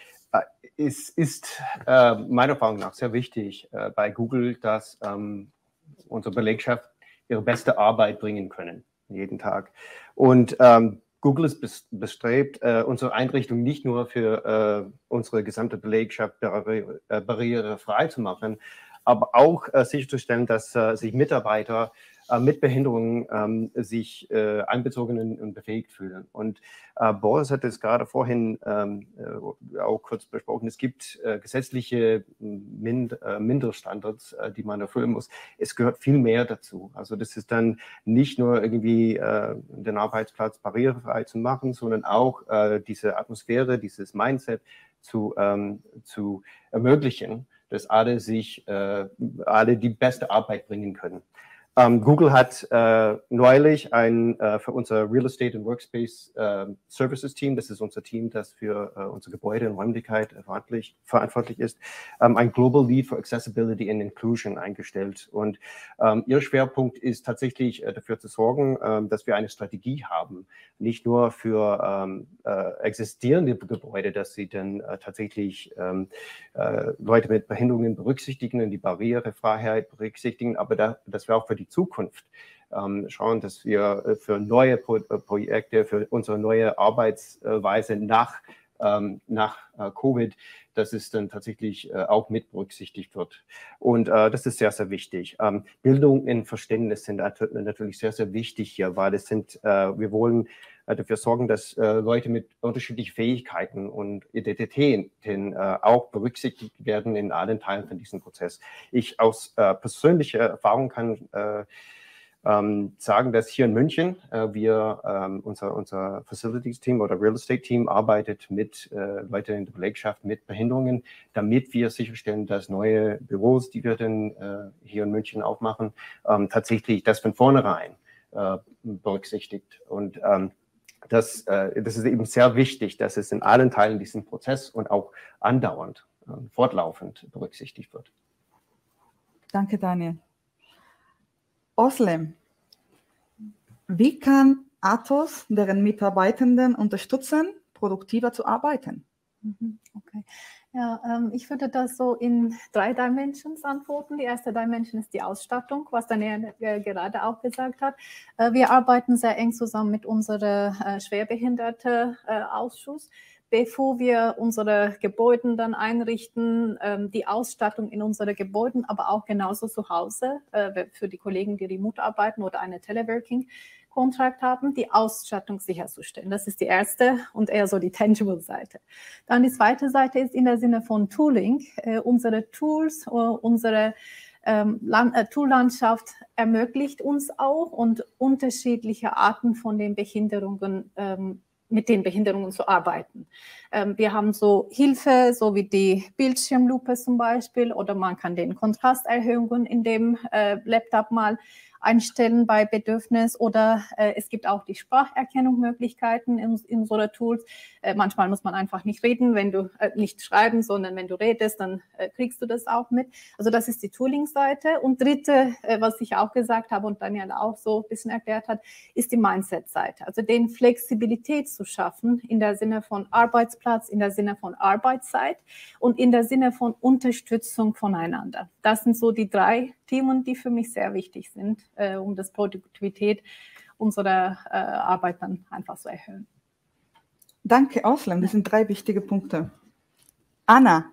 es ist äh, meiner Erfahrung nach sehr wichtig äh, bei Google, dass ähm, unsere Belegschaft ihre beste Arbeit bringen können, jeden Tag. Und ähm, Google ist bestrebt, äh, unsere Einrichtung nicht nur für äh, unsere gesamte Belegschaft barri äh, barrierefrei zu machen, aber auch äh, sicherzustellen, dass äh, sich Mitarbeiter äh, mit Behinderungen ähm, sich äh, einbezogen und befähigt fühlen. Und äh, Boris hat es gerade vorhin ähm, äh, auch kurz besprochen. Es gibt äh, gesetzliche Mind äh, Minderstandards, äh, die man erfüllen muss. Es gehört viel mehr dazu. Also das ist dann nicht nur irgendwie äh, den Arbeitsplatz barrierefrei zu machen, sondern auch äh, diese Atmosphäre, dieses Mindset zu, ähm, zu ermöglichen, dass alle sich, äh, alle die beste Arbeit bringen können. Ähm, Google hat äh, neulich ein äh, für unser Real Estate and Workspace äh, Services Team, das ist unser Team, das für äh, unsere Gebäude und Räumlichkeit äh, verantwortlich, verantwortlich ist, ähm, ein Global Lead for Accessibility and Inclusion eingestellt. Und ähm, ihr Schwerpunkt ist tatsächlich äh, dafür zu sorgen, äh, dass wir eine Strategie haben, nicht nur für ähm, äh, existierende Gebäude, dass sie dann äh, tatsächlich ähm, äh, Leute mit Behinderungen berücksichtigen, die Barrierefreiheit berücksichtigen, aber da, dass wir auch für die Zukunft ähm, schauen, dass wir für neue Pro Projekte, für unsere neue Arbeitsweise nach, ähm, nach äh, Covid, dass es dann tatsächlich äh, auch mit berücksichtigt wird. Und äh, das ist sehr, sehr wichtig. Ähm, Bildung und Verständnis sind natürlich sehr, sehr wichtig hier, weil es sind, äh, wir wollen äh, dafür sorgen, dass äh, Leute mit unterschiedlichen Fähigkeiten und Identitäten äh, auch berücksichtigt werden in allen Teilen von diesem Prozess. Ich aus äh, persönlicher Erfahrung kann äh, Ähm, sagen, dass hier in München äh, wir, ähm, unser, unser Facilities-Team oder Real Estate-Team arbeitet mit äh, Leuten in der Belegschaft mit Behinderungen, damit wir sicherstellen, dass neue Büros, die wir dann äh, hier in München aufmachen, ähm, tatsächlich das von vornherein äh, berücksichtigt. Und ähm, das, äh, das ist eben sehr wichtig, dass es in allen Teilen diesen Prozess und auch andauernd, äh, fortlaufend berücksichtigt wird. Danke, Daniel. Özlem, wie kann Atos deren Mitarbeitenden unterstützen, produktiver zu arbeiten? Okay. Ja, ähm, ich würde das so in drei Dimensions antworten. Die erste Dimension ist die Ausstattung, was Daniel äh, gerade auch gesagt hat. Äh, wir arbeiten sehr eng zusammen mit unserem äh, Schwerbehinderte-Ausschuss. Bevor wir unsere Gebäude dann einrichten, ähm, die Ausstattung in unsere Gebäuden, aber auch genauso zu Hause äh, für die Kollegen, die remote arbeiten oder eine Teleworking-Contract haben, die Ausstattung sicherzustellen. Das ist die erste und eher so die tangible Seite. Dann die zweite Seite ist in der Sinne von Tooling. Äh, unsere Tools, äh, unsere ähm, Land, äh, Toollandschaft ermöglicht uns auch und unterschiedliche Arten von den Behinderungen ähm, mit den Behinderungen zu arbeiten. Ähm, wir haben so Hilfe, so wie die Bildschirmlupe zum Beispiel, oder man kann den Kontrasterhöhungen in dem äh, Laptop mal einstellen bei Bedürfnis, oder äh, es gibt auch die Spracherkennungsmöglichkeiten in, in unsere Tools. Äh, manchmal muss man einfach nicht reden, wenn du äh, nicht schreiben, sondern wenn du redest, dann äh, kriegst du das auch mit. Also das ist die Tooling-Seite. Und dritte, äh, was ich auch gesagt habe und Daniel auch so ein bisschen erklärt hat, ist die Mindset-Seite. Also den Flexibilität zu schaffen in der Sinne von Arbeitsplatz, in der Sinne von Arbeitszeit und in der Sinne von Unterstützung voneinander. Das sind so die drei Themen, die für mich sehr wichtig sind, äh, um das Produktivität unserer äh, Arbeit dann einfach zu erhöhen. Danke, Özlem. Das sind drei wichtige Punkte. Anna,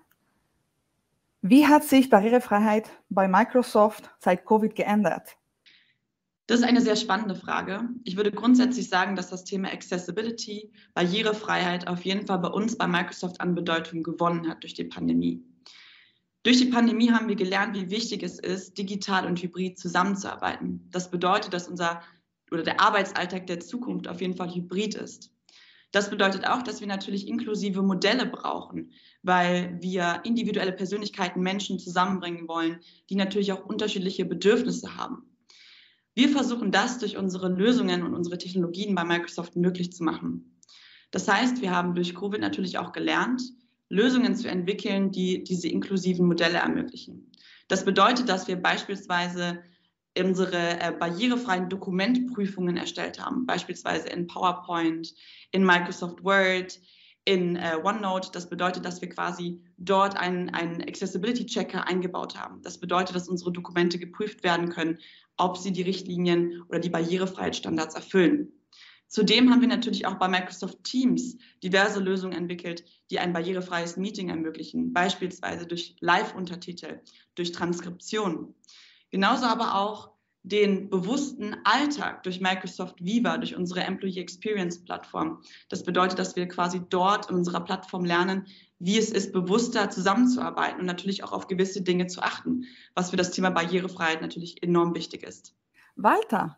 wie hat sich Barrierefreiheit bei Microsoft seit Covid geändert? Das ist eine sehr spannende Frage. Ich würde grundsätzlich sagen, dass das Thema Accessibility, Barrierefreiheit auf jeden Fall bei uns bei Microsoft an Bedeutung gewonnen hat durch die Pandemie. Durch die Pandemie haben wir gelernt, wie wichtig es ist, digital und hybrid zusammenzuarbeiten. Das bedeutet, dass unser oder der Arbeitsalltag der Zukunft auf jeden Fall hybrid ist. Das bedeutet auch, dass wir natürlich inklusive Modelle brauchen, weil wir individuelle Persönlichkeiten, Menschen zusammenbringen wollen, die natürlich auch unterschiedliche Bedürfnisse haben. Wir versuchen das durch unsere Lösungen und unsere Technologien bei Microsoft möglich zu machen. Das heißt, wir haben durch Covid natürlich auch gelernt, Lösungen zu entwickeln, die diese inklusiven Modelle ermöglichen. Das bedeutet, dass wir beispielsweise unsere äh, barrierefreien Dokumentprüfungen erstellt haben, beispielsweise in PowerPoint, in Microsoft Word, in äh, OneNote. Das bedeutet, dass wir quasi dort einen, einen Accessibility-Checker eingebaut haben. Das bedeutet, dass unsere Dokumente geprüft werden können, ob sie die Richtlinien oder die Barrierefreiheitsstandards erfüllen. Zudem haben wir natürlich auch bei Microsoft Teams diverse Lösungen entwickelt, die ein barrierefreies Meeting ermöglichen, beispielsweise durch Live-Untertitel, durch Transkription. Genauso aber auch den bewussten Alltag durch Microsoft Viva, durch unsere Employee Experience Plattform. Das bedeutet, dass wir quasi dort in unserer Plattform lernen, wie es ist, bewusster zusammenzuarbeiten und natürlich auch auf gewisse Dinge zu achten, was für das Thema Barrierefreiheit natürlich enorm wichtig ist. Walter,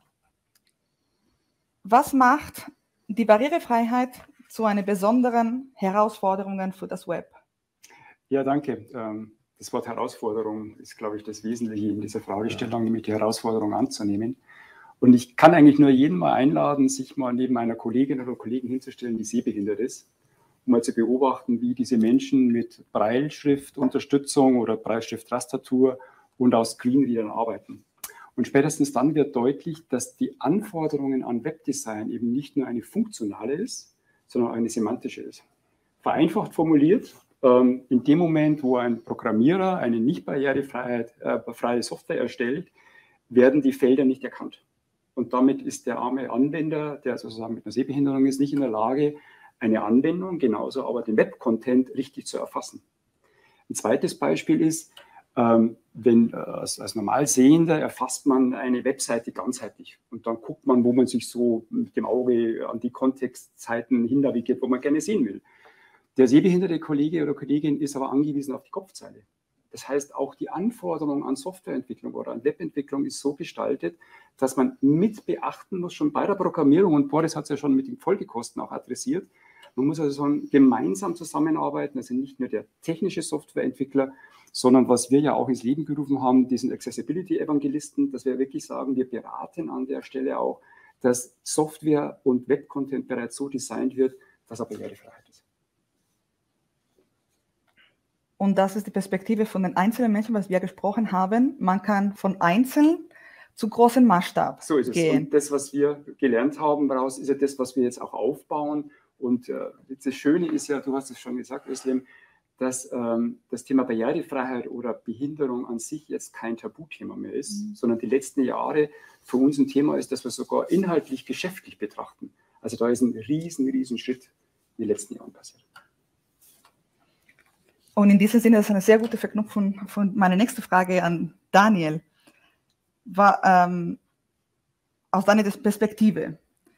was macht die Barrierefreiheit zu einer besonderen Herausforderung für das Web? Ja, danke. das Wort Herausforderung ist, glaube ich, das Wesentliche in dieser Fragestellung, nämlich die Herausforderung anzunehmen. Und ich kann eigentlich nur jeden mal einladen, sich mal neben einer Kollegin oder Kollegen hinzustellen, die sehbehindert ist, um mal zu beobachten, wie diese Menschen mit Brailleschriftunterstützung oder Brailleschrift-Tastatur und aus Screenreadern arbeiten. Und spätestens dann wird deutlich, dass die Anforderungen an Webdesign eben nicht nur eine funktionale ist, sondern eine semantische ist. Vereinfacht formuliert, ähm, in dem Moment, wo ein Programmierer eine nicht barrierefreie äh, Software erstellt, werden die Felder nicht erkannt. Und damit ist der arme Anwender, der sozusagen mit einer Sehbehinderung ist, nicht in der Lage, eine Anwendung, genauso aber den Web-Content richtig zu erfassen. Ein zweites Beispiel ist, ähm, wenn äh, als, als Normalsehender erfasst man eine Webseite ganzheitlich und dann guckt man, wo man sich so mit dem Auge an die Kontextzeiten hinnavigiert, wo man gerne sehen will. Der sehbehinderte Kollege oder Kollegin ist aber angewiesen auf die Kopfzeile. Das heißt, auch die Anforderung an Softwareentwicklung oder an Webentwicklung ist so gestaltet, dass man mit beachten muss, schon bei der Programmierung, und Boris hat es ja schon mit den Folgekosten auch adressiert, man muss also gemeinsam zusammenarbeiten, also nicht nur der technische Softwareentwickler, sondern was wir ja auch ins Leben gerufen haben, diesen Accessibility-Evangelisten, dass wir wirklich sagen, wir beraten an der Stelle auch, dass Software und Web-Content bereits so designt wird, dass er Barrierefreiheit ist. Und das ist die Perspektive von den einzelnen Menschen, was wir gesprochen haben. Man kann von einzeln zu großem Maßstab so ist es. gehen. Und das, was wir gelernt haben daraus, ist ja das, was wir jetzt auch aufbauen. Und äh, das Schöne ist ja, du hast es schon gesagt, Özlem, dass ähm, das Thema Barrierefreiheit oder Behinderung an sich jetzt kein Tabuthema mehr ist, mhm. sondern die letzten Jahre für uns ein Thema ist, das wir sogar inhaltlich, geschäftlich betrachten. Also da ist ein riesen, riesen Schritt in den letzten Jahren passiert. Und in diesem Sinne, das ist eine sehr gute Verknüpfung von meiner nächsten Frage an Daniel. War, ähm, aus deiner Perspektive,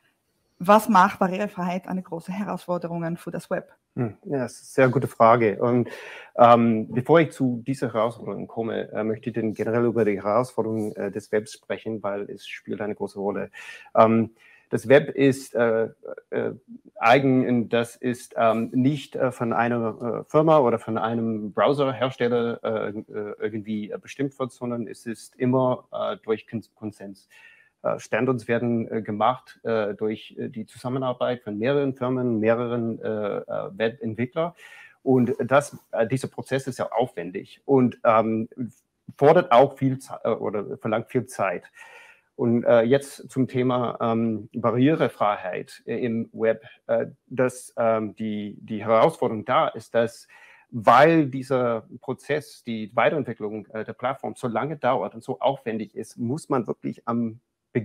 was macht Barrierefreiheit eine große Herausforderung für das Web? Ja, das ist eine sehr gute Frage. Und ähm, bevor ich zu dieser Herausforderung komme, äh, möchte ich denn generell über die Herausforderungen äh, des Webs sprechen, weil es spielt eine große Rolle. Ähm, Das Web ist äh, äh, eigen, das ist ähm, nicht äh, von einer äh, Firma oder von einem Browserhersteller äh, irgendwie äh, bestimmt wird, sondern es ist immer äh, durch Konsens. Äh, Standards werden äh, gemacht äh, durch äh, die Zusammenarbeit von mehreren Firmen, mehreren äh, Webentwicklern. Und das, äh, dieser Prozess ist ja aufwendig und ähm, fordert auch viel Zeit oder verlangt viel Zeit. Und äh, jetzt zum Thema ähm, Barrierefreiheit im Web, äh, dass ähm, die, die Herausforderung da ist, dass weil dieser Prozess, die Weiterentwicklung äh, der Plattform so lange dauert und so aufwendig ist, muss man wirklich am,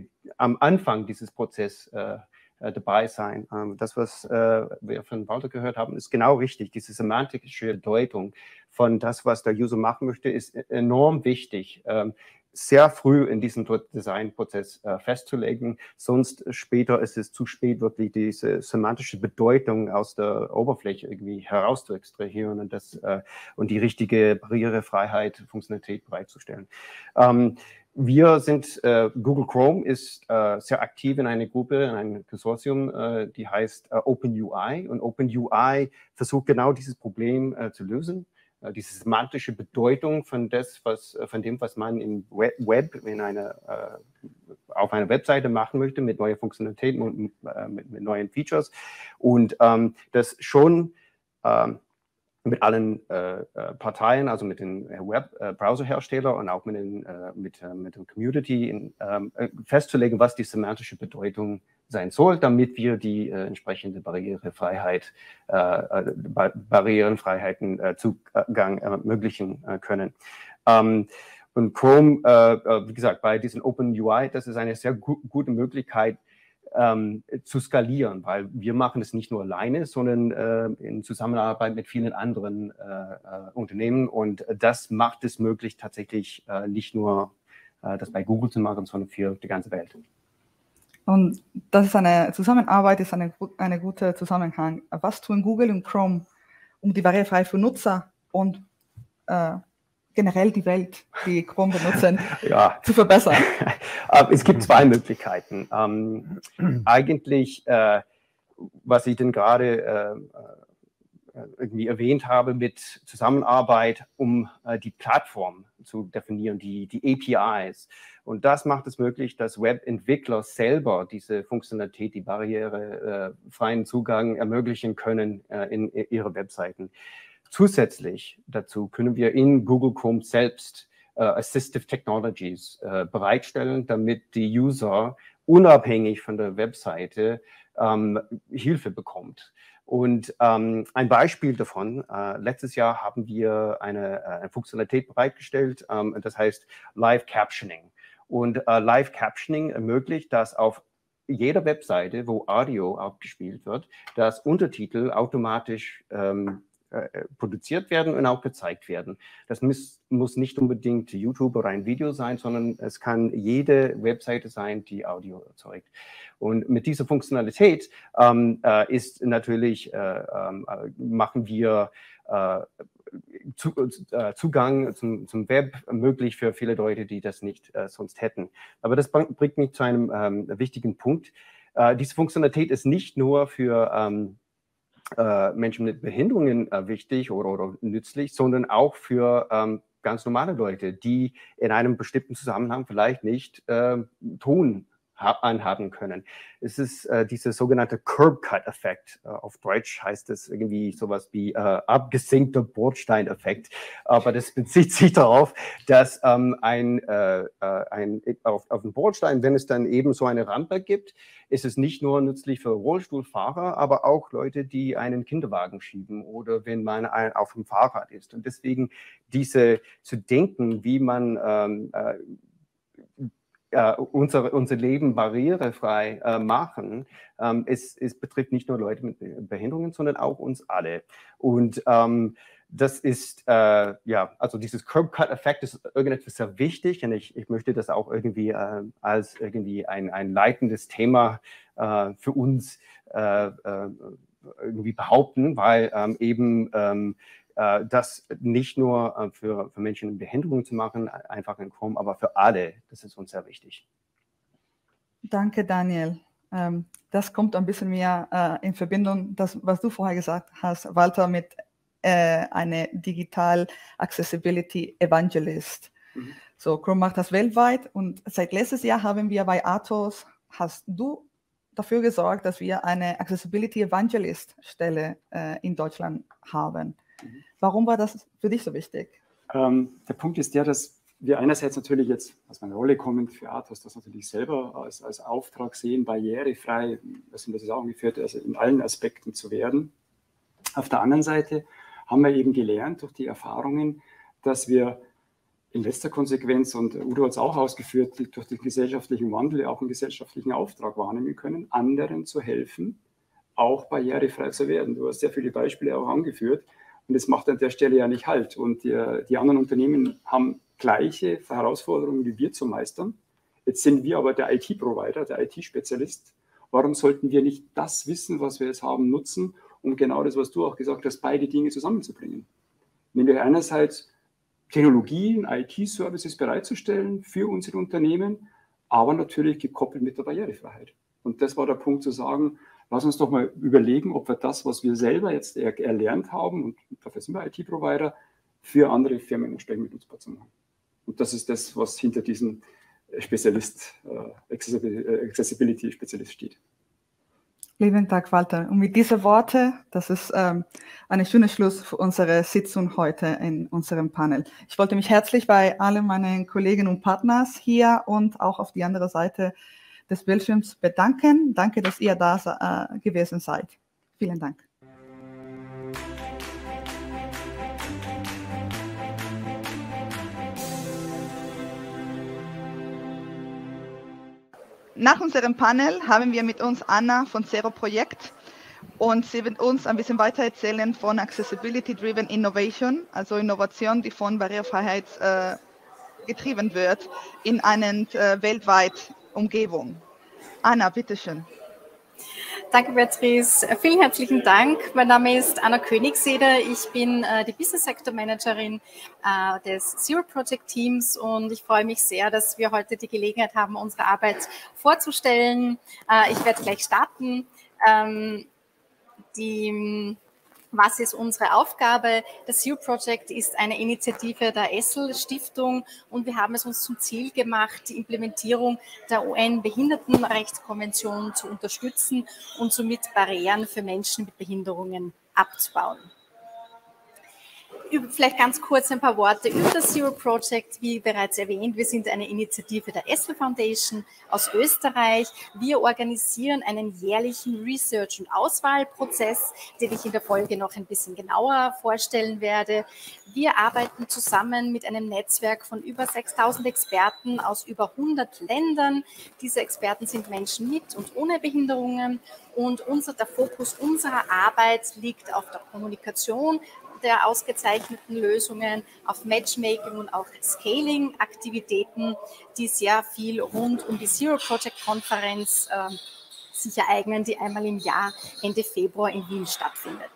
am Anfang dieses Prozesses äh, äh, dabei sein. Ähm, das, was äh, wir von Walter gehört haben, ist genau richtig. Diese semantische Bedeutung von das, was der User machen möchte, ist enorm wichtig. Ähm, sehr früh in diesem Designprozess äh, festzulegen, sonst später ist es zu spät, wirklich diese semantische Bedeutung aus der Oberfläche irgendwie heraus zu extrahieren und, das, äh, und die richtige Barrierefreiheit, Funktionalität bereitzustellen. Ähm, wir sind, äh, Google Chrome ist äh, sehr aktiv in einer Gruppe, in einem Konsortium, äh, die heißt äh, OpenUI, und OpenUI versucht genau dieses Problem äh, zu lösen. Diese semantische Bedeutung von, das, was, von dem, was man im Web, in eine, äh, auf einer Webseite machen möchte, mit neuen Funktionalitäten und äh, mit, mit neuen Features. Und ähm, das schon ähm, mit allen äh, Parteien, also mit den Web-Browser-Herstellern und auch mit, den, äh, mit, äh, mit der Community in, äh, festzulegen, was die semantische Bedeutung sein soll, damit wir die äh, entsprechende Barrierefreiheit, äh, Bar Barrierenfreiheiten äh, Zugang ermöglichen äh, können. Ähm, und Chrome, äh, wie gesagt, bei diesem OpenUI, das ist eine sehr gu gute Möglichkeit, ähm, zu skalieren, weil wir machen es nicht nur alleine, sondern äh, in Zusammenarbeit mit vielen anderen äh, äh, Unternehmen, und das macht es möglich, tatsächlich äh, nicht nur äh, das bei Google zu machen, sondern für die ganze Welt. Und das ist eine Zusammenarbeit, ist eine, eine gute Zusammenhang. Was tun Google und Chrome, um die Barrierefreiheit für Nutzer und äh, generell die Welt, die Chrome benutzen, ja. zu verbessern? Es gibt zwei Möglichkeiten. Ähm, eigentlich, äh, was ich denn gerade irgendwie erwähnt habe, mit Zusammenarbeit, um äh, die Plattform zu definieren, die, die A P Is. Und das macht es möglich, dass Webentwickler selber diese Funktionalität, die barrierefreien Zugang ermöglichen können äh, in, in ihre Webseiten. Zusätzlich dazu können wir in Google Chrome selbst äh, Assistive Technologies äh, bereitstellen, damit die User unabhängig von der Webseite ähm, Hilfe bekommt. Und ähm, ein Beispiel davon, äh, letztes Jahr haben wir eine, eine Funktionalität bereitgestellt, ähm, das heißt Live Captioning. Und äh, Live Captioning ermöglicht, dass auf jeder Webseite, wo Audio abgespielt wird, dass Untertitel automatisch ähm, äh, produziert werden und auch gezeigt werden. Das muss, muss nicht unbedingt YouTube oder ein Video sein, sondern es kann jede Webseite sein, die Audio erzeugt. Und mit dieser Funktionalität ähm, äh, ist natürlich, äh, äh, machen wir äh, zu, äh, Zugang zum, zum Web möglich für viele Leute, die das nicht äh, sonst hätten. Aber das bringt mich zu einem ähm, wichtigen Punkt. Äh, diese Funktionalität ist nicht nur für ähm, äh, Menschen mit Behinderungen äh, wichtig oder, oder nützlich, sondern auch für ähm, ganz normale Leute, die in einem bestimmten Zusammenhang vielleicht nicht äh, Ton anhaben können. Es ist äh, dieser sogenannte Curb-Cut-Effekt. Äh, auf Deutsch heißt es irgendwie sowas wie äh, abgesenkter Bordstein-Effekt. Aber das bezieht sich darauf, dass ähm, ein, äh, ein, auf, auf dem Bordstein, wenn es dann eben so eine Rampe gibt, ist es nicht nur nützlich für Rollstuhlfahrer, aber auch Leute, die einen Kinderwagen schieben oder wenn man ein, auf dem Fahrrad ist. Und deswegen diese zu denken, wie man ähm, äh, Uh, unser, unser Leben barrierefrei uh, machen. Um, es, es betrifft nicht nur Leute mit Behinderungen, sondern auch uns alle. Und um, das ist, uh, ja, also dieses Curb-Cut-Effekt ist irgendetwas sehr wichtig und ich, ich möchte das auch irgendwie uh, als irgendwie ein, ein leitendes Thema uh, für uns uh, uh, irgendwie behaupten, weil um, eben um, das nicht nur für, für Menschen mit Behinderungen zu machen, einfach in Chrome, aber für alle. Das ist uns sehr wichtig. Danke, Daniel. Das kommt ein bisschen mehr in Verbindung, das, was du vorher gesagt hast, Walter, mit einer Digital Accessibility Evangelist. Mhm. So, Chrome macht das weltweit und seit letztes Jahr haben wir bei Atos, hast du dafür gesorgt, dass wir eine Accessibility Evangelist Stelle in Deutschland haben. Warum war das für dich so wichtig? Ähm, der Punkt ist der, dass wir einerseits natürlich jetzt aus meiner Rolle kommend für Atos das natürlich selber als, als Auftrag sehen, barrierefrei, das ist auch angeführt, also in allen Aspekten zu werden. Auf der anderen Seite haben wir eben gelernt durch die Erfahrungen, dass wir in letzter Konsequenz, und Udo hat es auch ausgeführt, durch den gesellschaftlichen Wandel auch einen gesellschaftlichen Auftrag wahrnehmen können, anderen zu helfen, auch barrierefrei zu werden. Du hast sehr viele Beispiele auch angeführt. Und das macht an der Stelle ja nicht Halt. Und die, die anderen Unternehmen haben gleiche Herausforderungen wie wir zu meistern. Jetzt sind wir aber der I T-Provider, der I T-Spezialist. Warum sollten wir nicht das Wissen, was wir jetzt haben, nutzen, um genau das, was du auch gesagt hast, beide Dinge zusammenzubringen? Nämlich einerseits Technologien, I T-Services bereitzustellen für unsere Unternehmen, aber natürlich gekoppelt mit der Barrierefreiheit. Und das war der Punkt zu sagen, lass uns doch mal überlegen, ob wir das, was wir selber jetzt er erlernt haben, und dafür sind wir I T-Provider, für andere Firmen entsprechend mit nutzbar zu machen. Und das ist das, was hinter diesem Spezialist, äh, Accessibility-Spezialist steht. Lieben Dank, Walter. Und mit diesen Worten, das ist ähm, ein schöner Schluss für unsere Sitzung heute in unserem Panel. Ich wollte mich herzlich bei allen meinen Kollegen und Partnern hier und auch auf die andere Seite des Bildschirms bedanken. Danke, dass ihr da äh, gewesen seid. Vielen Dank. Nach unserem Panel haben wir mit uns Anna von Zero Projekt und sie wird uns ein bisschen weiter erzählen von Accessibility Driven Innovation, also Innovation, die von Barrierefreiheit äh, getrieben wird in einer äh, weltweiten Umgebung. Anna, bitteschön. Danke, Beatrice. Vielen herzlichen Dank. Mein Name ist Anna Königseder. Ich bin äh, die Business Sector Managerin äh, des Zero Project Teams und ich freue mich sehr, dass wir heute die Gelegenheit haben, unsere Arbeit vorzustellen. Äh, ich werde gleich starten. Ähm, die Was ist unsere Aufgabe? Das Zero Project ist eine Initiative der Essl Stiftung und wir haben es uns zum Ziel gemacht, die Implementierung der U N-Behindertenrechtskonvention zu unterstützen und somit Barrieren für Menschen mit Behinderungen abzubauen. Vielleicht ganz kurz ein paar Worte über das Zero Project. Wie bereits erwähnt, wir sind eine Initiative der Essl Foundation aus Österreich. Wir organisieren einen jährlichen Research- und Auswahlprozess, den ich in der Folge noch ein bisschen genauer vorstellen werde. Wir arbeiten zusammen mit einem Netzwerk von über sechstausend Experten aus über hundert Ländern. Diese Experten sind Menschen mit und ohne Behinderungen und unser, der Fokus unserer Arbeit liegt auf der Kommunikation der ausgezeichneten Lösungen, auf Matchmaking und auch Scaling-Aktivitäten, die sehr viel rund um die Zero Project Konferenz äh, sich ereignen, die einmal im Jahr Ende Februar in Wien stattfindet.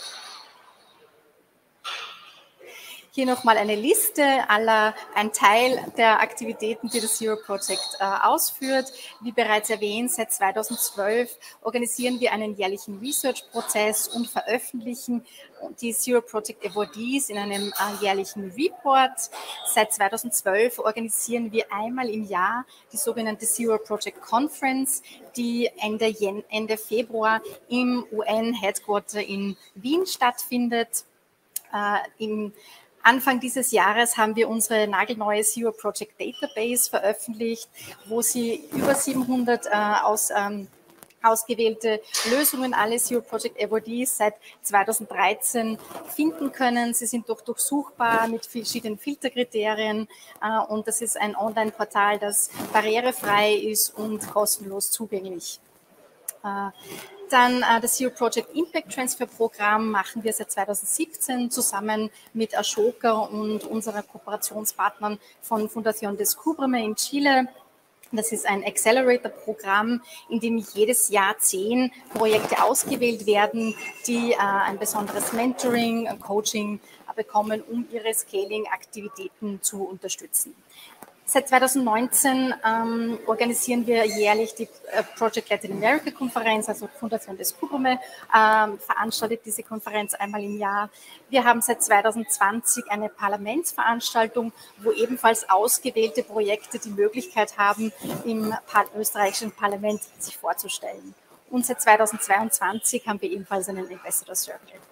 Hier nochmal eine Liste aller, ein Teil der Aktivitäten, die das Zero Project äh, ausführt. Wie bereits erwähnt, seit zweitausendzwölf organisieren wir einen jährlichen Research-Prozess und veröffentlichen die Zero Project Awardees in einem äh, jährlichen Report. Seit zweitausendzwölf organisieren wir einmal im Jahr die sogenannte Zero Project Conference, die Ende, Ende Februar im U N-Headquarter in Wien stattfindet. Äh, im Anfang dieses Jahres haben wir unsere nagelneue Zero Project Database veröffentlicht, wo Sie über siebenhundert äh, aus, ähm, ausgewählte Lösungen, alle Zero Project Awardees seit zweitausenddreizehn finden können. Sie sind doch durchsuchbar mit verschiedenen Filterkriterien äh, und das ist ein Online-Portal, das barrierefrei ist und kostenlos zugänglich. Äh, Dann äh, das Zero Project Impact Transfer Programm machen wir seit zweitausendsiebzehn zusammen mit Ashoka und unseren Kooperationspartnern von Fundación Descúbreme in Chile. Das ist ein Accelerator-Programm, in dem jedes Jahr zehn Projekte ausgewählt werden, die äh, ein besonderes Mentoring, ein Coaching äh, bekommen, um ihre Scaling-Aktivitäten zu unterstützen. Seit zweitausendneunzehn ähm, organisieren wir jährlich die äh, Project Latin America Konferenz, also Fundación Descúbreme ähm, veranstaltet diese Konferenz einmal im Jahr. Wir haben seit zweitausendzwanzig eine Parlamentsveranstaltung, wo ebenfalls ausgewählte Projekte die Möglichkeit haben, im Par- österreichischen Parlament sich vorzustellen. Und seit zweitausendzweiundzwanzig haben wir ebenfalls einen Ambassador Circle.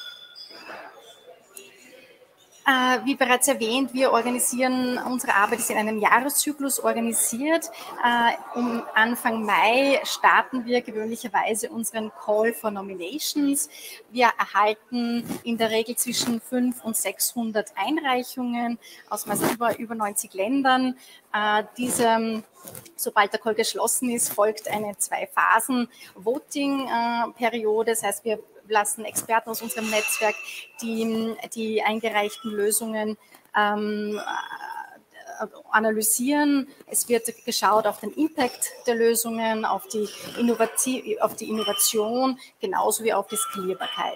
Äh, wie bereits erwähnt, wir organisieren, unsere Arbeit ist in einem Jahreszyklus organisiert. Äh, um Anfang Mai starten wir gewöhnlicherweise unseren Call for Nominations. Wir erhalten in der Regel zwischen fünfhundert und sechshundert Einreichungen aus über, über neunzig Ländern. Äh, diese, sobald der Call geschlossen ist, folgt eine Zwei-Phasen-Voting-Periode. Das heißt, wir lassen Experten aus unserem Netzwerk die, die eingereichten Lösungen ähm, analysieren. Es wird geschaut auf den Impact der Lösungen, auf die, Innovati- auf die Innovation, genauso wie auf die Skalierbarkeit.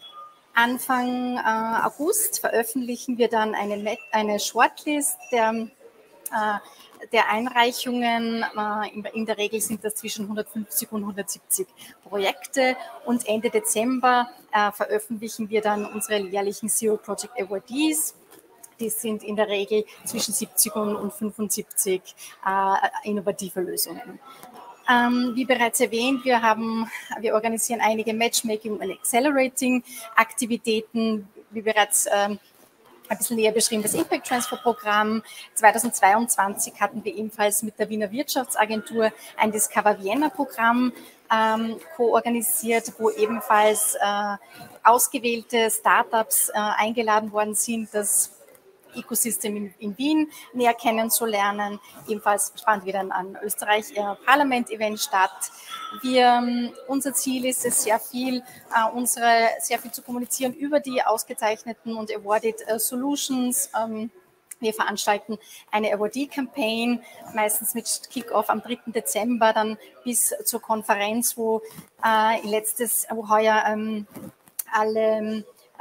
Anfang äh, August veröffentlichen wir dann eine, eine Shortlist der äh, der Einreichungen. In der Regel sind das zwischen hundertfünfzig und hundertsiebzig Projekte und Ende Dezember äh, veröffentlichen wir dann unsere jährlichen Zero Project Awardees. Die sind in der Regel zwischen siebzig und fünfundsiebzig äh, innovative Lösungen. Ähm, wie bereits erwähnt, wir, haben, wir organisieren einige Matchmaking- und Accelerating-Aktivitäten, wie bereits ähm, ein bisschen näher beschrieben, das Impact Transfer Programm. zweitausendzweiundzwanzig hatten wir ebenfalls mit der Wiener Wirtschaftsagentur ein Discover Vienna Programm ähm, ko-organisiert, wo ebenfalls äh, ausgewählte Startups äh, eingeladen worden sind, das Ecosystem in, in Wien näher kennenzulernen. Ebenfalls fand wieder ein Österreich äh, Parlament-Event statt. Wir, unser Ziel ist es, sehr viel, äh, unsere, sehr viel zu kommunizieren über die ausgezeichneten und awarded äh, Solutions. Ähm, wir veranstalten eine Awardee-Campaign, meistens mit Kick-Off am dritten Dezember, dann bis zur Konferenz, wo äh, letztes, wo heuer ähm, alle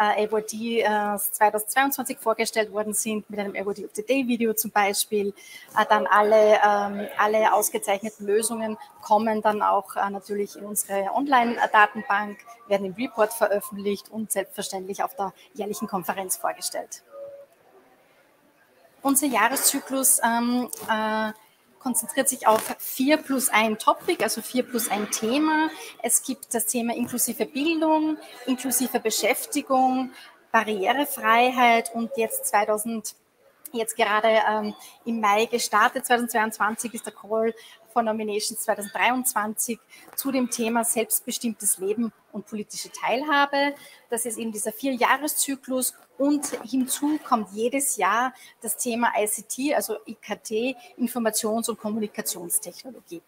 äh, Awardee äh, zweitausendzweiundzwanzig vorgestellt worden sind, mit einem Awardee of the Day Video zum Beispiel. Äh, dann alle, ähm, alle ausgezeichneten Lösungen kommen dann auch äh, natürlich in unsere Online-Datenbank, werden im Report veröffentlicht und selbstverständlich auf der jährlichen Konferenz vorgestellt. Unser Jahreszyklus ähm, äh, konzentriert sich auf vier plus ein Topic, also vier plus ein Thema. Es gibt das Thema inklusive Bildung, inklusive Beschäftigung, Barrierefreiheit und jetzt zweitausend, jetzt gerade ähm, im Mai gestartet, zweitausendzweiundzwanzig ist der Call for Nominations zweitausenddreiundzwanzig zu dem Thema selbstbestimmtes Leben und politische Teilhabe. Das ist eben dieser Vierjahreszyklus und hinzu kommt jedes Jahr das Thema I C T, also I K T, Informations- und Kommunikationstechnologie.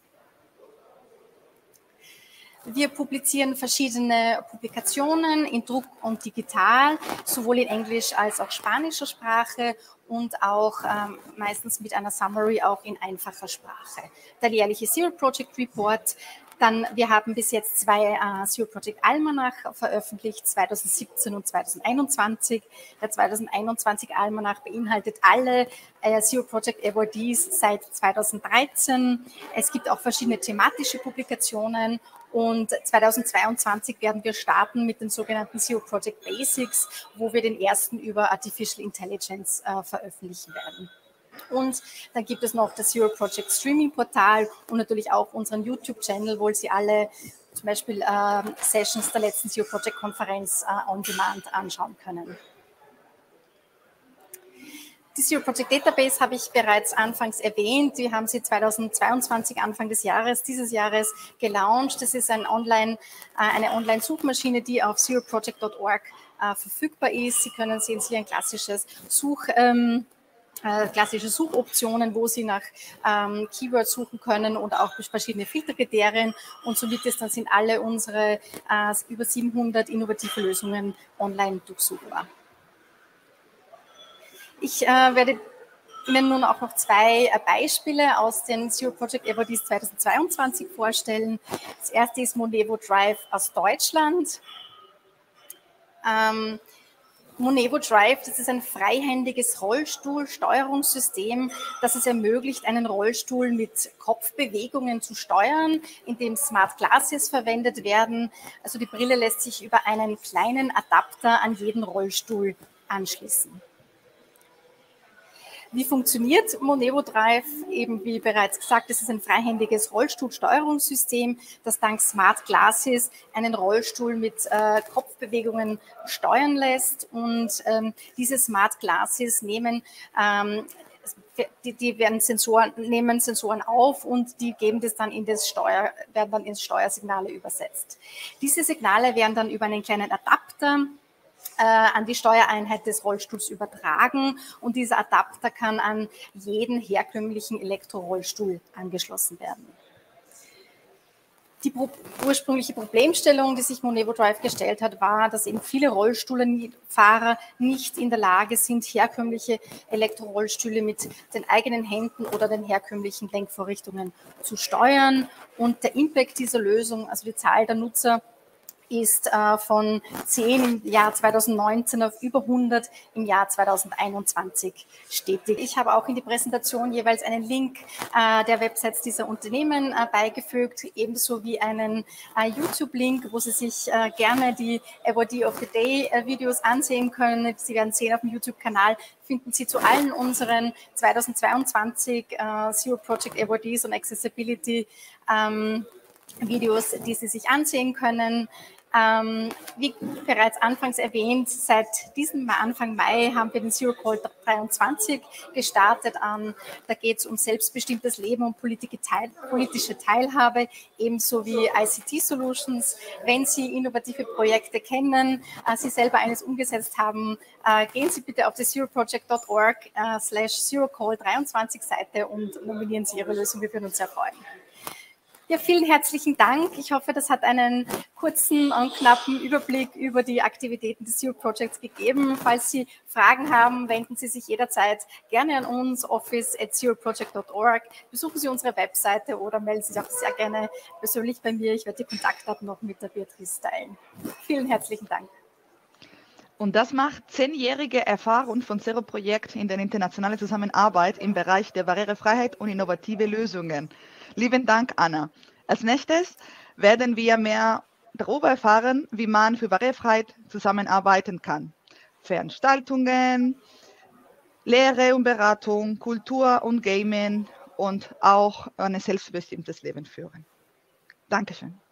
Wir publizieren verschiedene Publikationen in Druck und digital, sowohl in Englisch als auch spanischer Sprache und auch ähm, meistens mit einer Summary auch in einfacher Sprache. Der jährliche Zero Project Report. Dann, wir haben bis jetzt zwei äh, Zero Project Almanach veröffentlicht, zweitausendsiebzehn und zweitausendeinundzwanzig. Der zweitausendeinundzwanzig Almanach beinhaltet alle äh, Zero Project Awardees seit zweitausenddreizehn. Es gibt auch verschiedene thematische Publikationen und zweitausendzweiundzwanzig werden wir starten mit den sogenannten Zero Project Basics, wo wir den ersten über Artificial Intelligence äh, veröffentlichen werden. Und dann gibt es noch das Zero Project Streaming Portal und natürlich auch unseren YouTube-Channel, wo Sie alle zum Beispiel äh, Sessions der letzten Zero Project Konferenz äh, on Demand anschauen können. Die Zero Project Database habe ich bereits anfangs erwähnt. Wir haben sie zweitausendzweiundzwanzig, Anfang des Jahres, dieses Jahres gelauncht. Das ist ein Online, äh, eine Online-Suchmaschine, die auf zero project dot org äh, verfügbar ist. Sie können sehen, Sie ein klassisches Such ähm, Äh, klassische Suchoptionen, wo Sie nach ähm, Keywords suchen können und auch verschiedene Filterkriterien und somit ist, dann sind alle unsere äh, über siebenhundert innovative Lösungen online durchsuchbar. Ich äh, werde Ihnen nun auch noch zwei äh, Beispiele aus den Zero Project Awardees zweitausendzweiundzwanzig vorstellen. Das erste ist Monevo Drive aus Deutschland. Ähm, Monevo Drive, das ist ein freihändiges Rollstuhlsteuerungssystem, das es ermöglicht, einen Rollstuhl mit Kopfbewegungen zu steuern, indem Smart Glasses verwendet werden. Also die Brille lässt sich über einen kleinen Adapter an jeden Rollstuhl anschließen. Wie funktioniert Monevo Drive? Eben wie bereits gesagt, es ist ein freihändiges Rollstuhlsteuerungssystem, das dank Smart Glasses einen Rollstuhl mit äh, Kopfbewegungen steuern lässt. Und ähm, diese Smart Glasses nehmen, ähm, die, die werden Sensoren, nehmen Sensoren auf und die geben das dann in das Steuer, werden dann in Steuersignale übersetzt. Diese Signale werden dann über einen kleinen Adapter an die Steuereinheit des Rollstuhls übertragen und dieser Adapter kann an jeden herkömmlichen Elektrorollstuhl angeschlossen werden. Die pro ursprüngliche Problemstellung, die sich Monevo Drive gestellt hat, war, dass eben viele Rollstuhlfahrer nicht in der Lage sind, herkömmliche Elektrorollstühle mit den eigenen Händen oder den herkömmlichen Lenkvorrichtungen zu steuern. Und der Impact dieser Lösung, also die Zahl der Nutzer, ist äh, von zehn im Jahr zweitausendneunzehn auf über hundert im Jahr zweitausendeinundzwanzig stetig. Ich habe auch in die Präsentation jeweils einen Link äh, der Websites dieser Unternehmen äh, beigefügt, ebenso wie einen äh, YouTube-Link, wo Sie sich äh, gerne die Awardee of the Day äh, Videos ansehen können. Sie werden sehen, auf dem YouTube-Kanal finden Sie zu allen unseren zweitausendzweiundzwanzig äh, Zero Project Awardees und Accessibility ähm, Videos, die Sie sich ansehen können. Ähm, wie bereits anfangs erwähnt, seit diesem Anfang Mai haben wir den Zero Call dreiundzwanzig gestartet. Ähm, da geht es um selbstbestimmtes Leben und politische Teilhabe, ebenso wie I C T Solutions. Wenn Sie innovative Projekte kennen, äh, Sie selber eines umgesetzt haben, äh, gehen Sie bitte auf die zero project dot org äh, slash zero call dreiundzwanzig Seite und nominieren Sie Ihre Lösung. Wir würden uns sehr freuen. Ja, vielen herzlichen Dank. Ich hoffe, das hat einen kurzen und knappen Überblick über die Aktivitäten des Zero Projects gegeben. Falls Sie Fragen haben, wenden Sie sich jederzeit gerne an uns, office at zero project dot org. Besuchen Sie unsere Webseite oder melden Sie sich auch sehr gerne persönlich bei mir. Ich werde die Kontaktdaten noch mit der Beatrice teilen. Vielen herzlichen Dank. Und das macht zehnjährige Erfahrung von Zero-Projekt in der internationalen Zusammenarbeit im Bereich der Barrierefreiheit und innovative Lösungen. Lieben Dank, Anna. Als nächstes werden wir mehr darüber erfahren, wie man für Barrierefreiheit zusammenarbeiten kann. Veranstaltungen, Lehre und Beratung, Kultur und Gaming und auch ein selbstbestimmtes Leben führen. Dankeschön.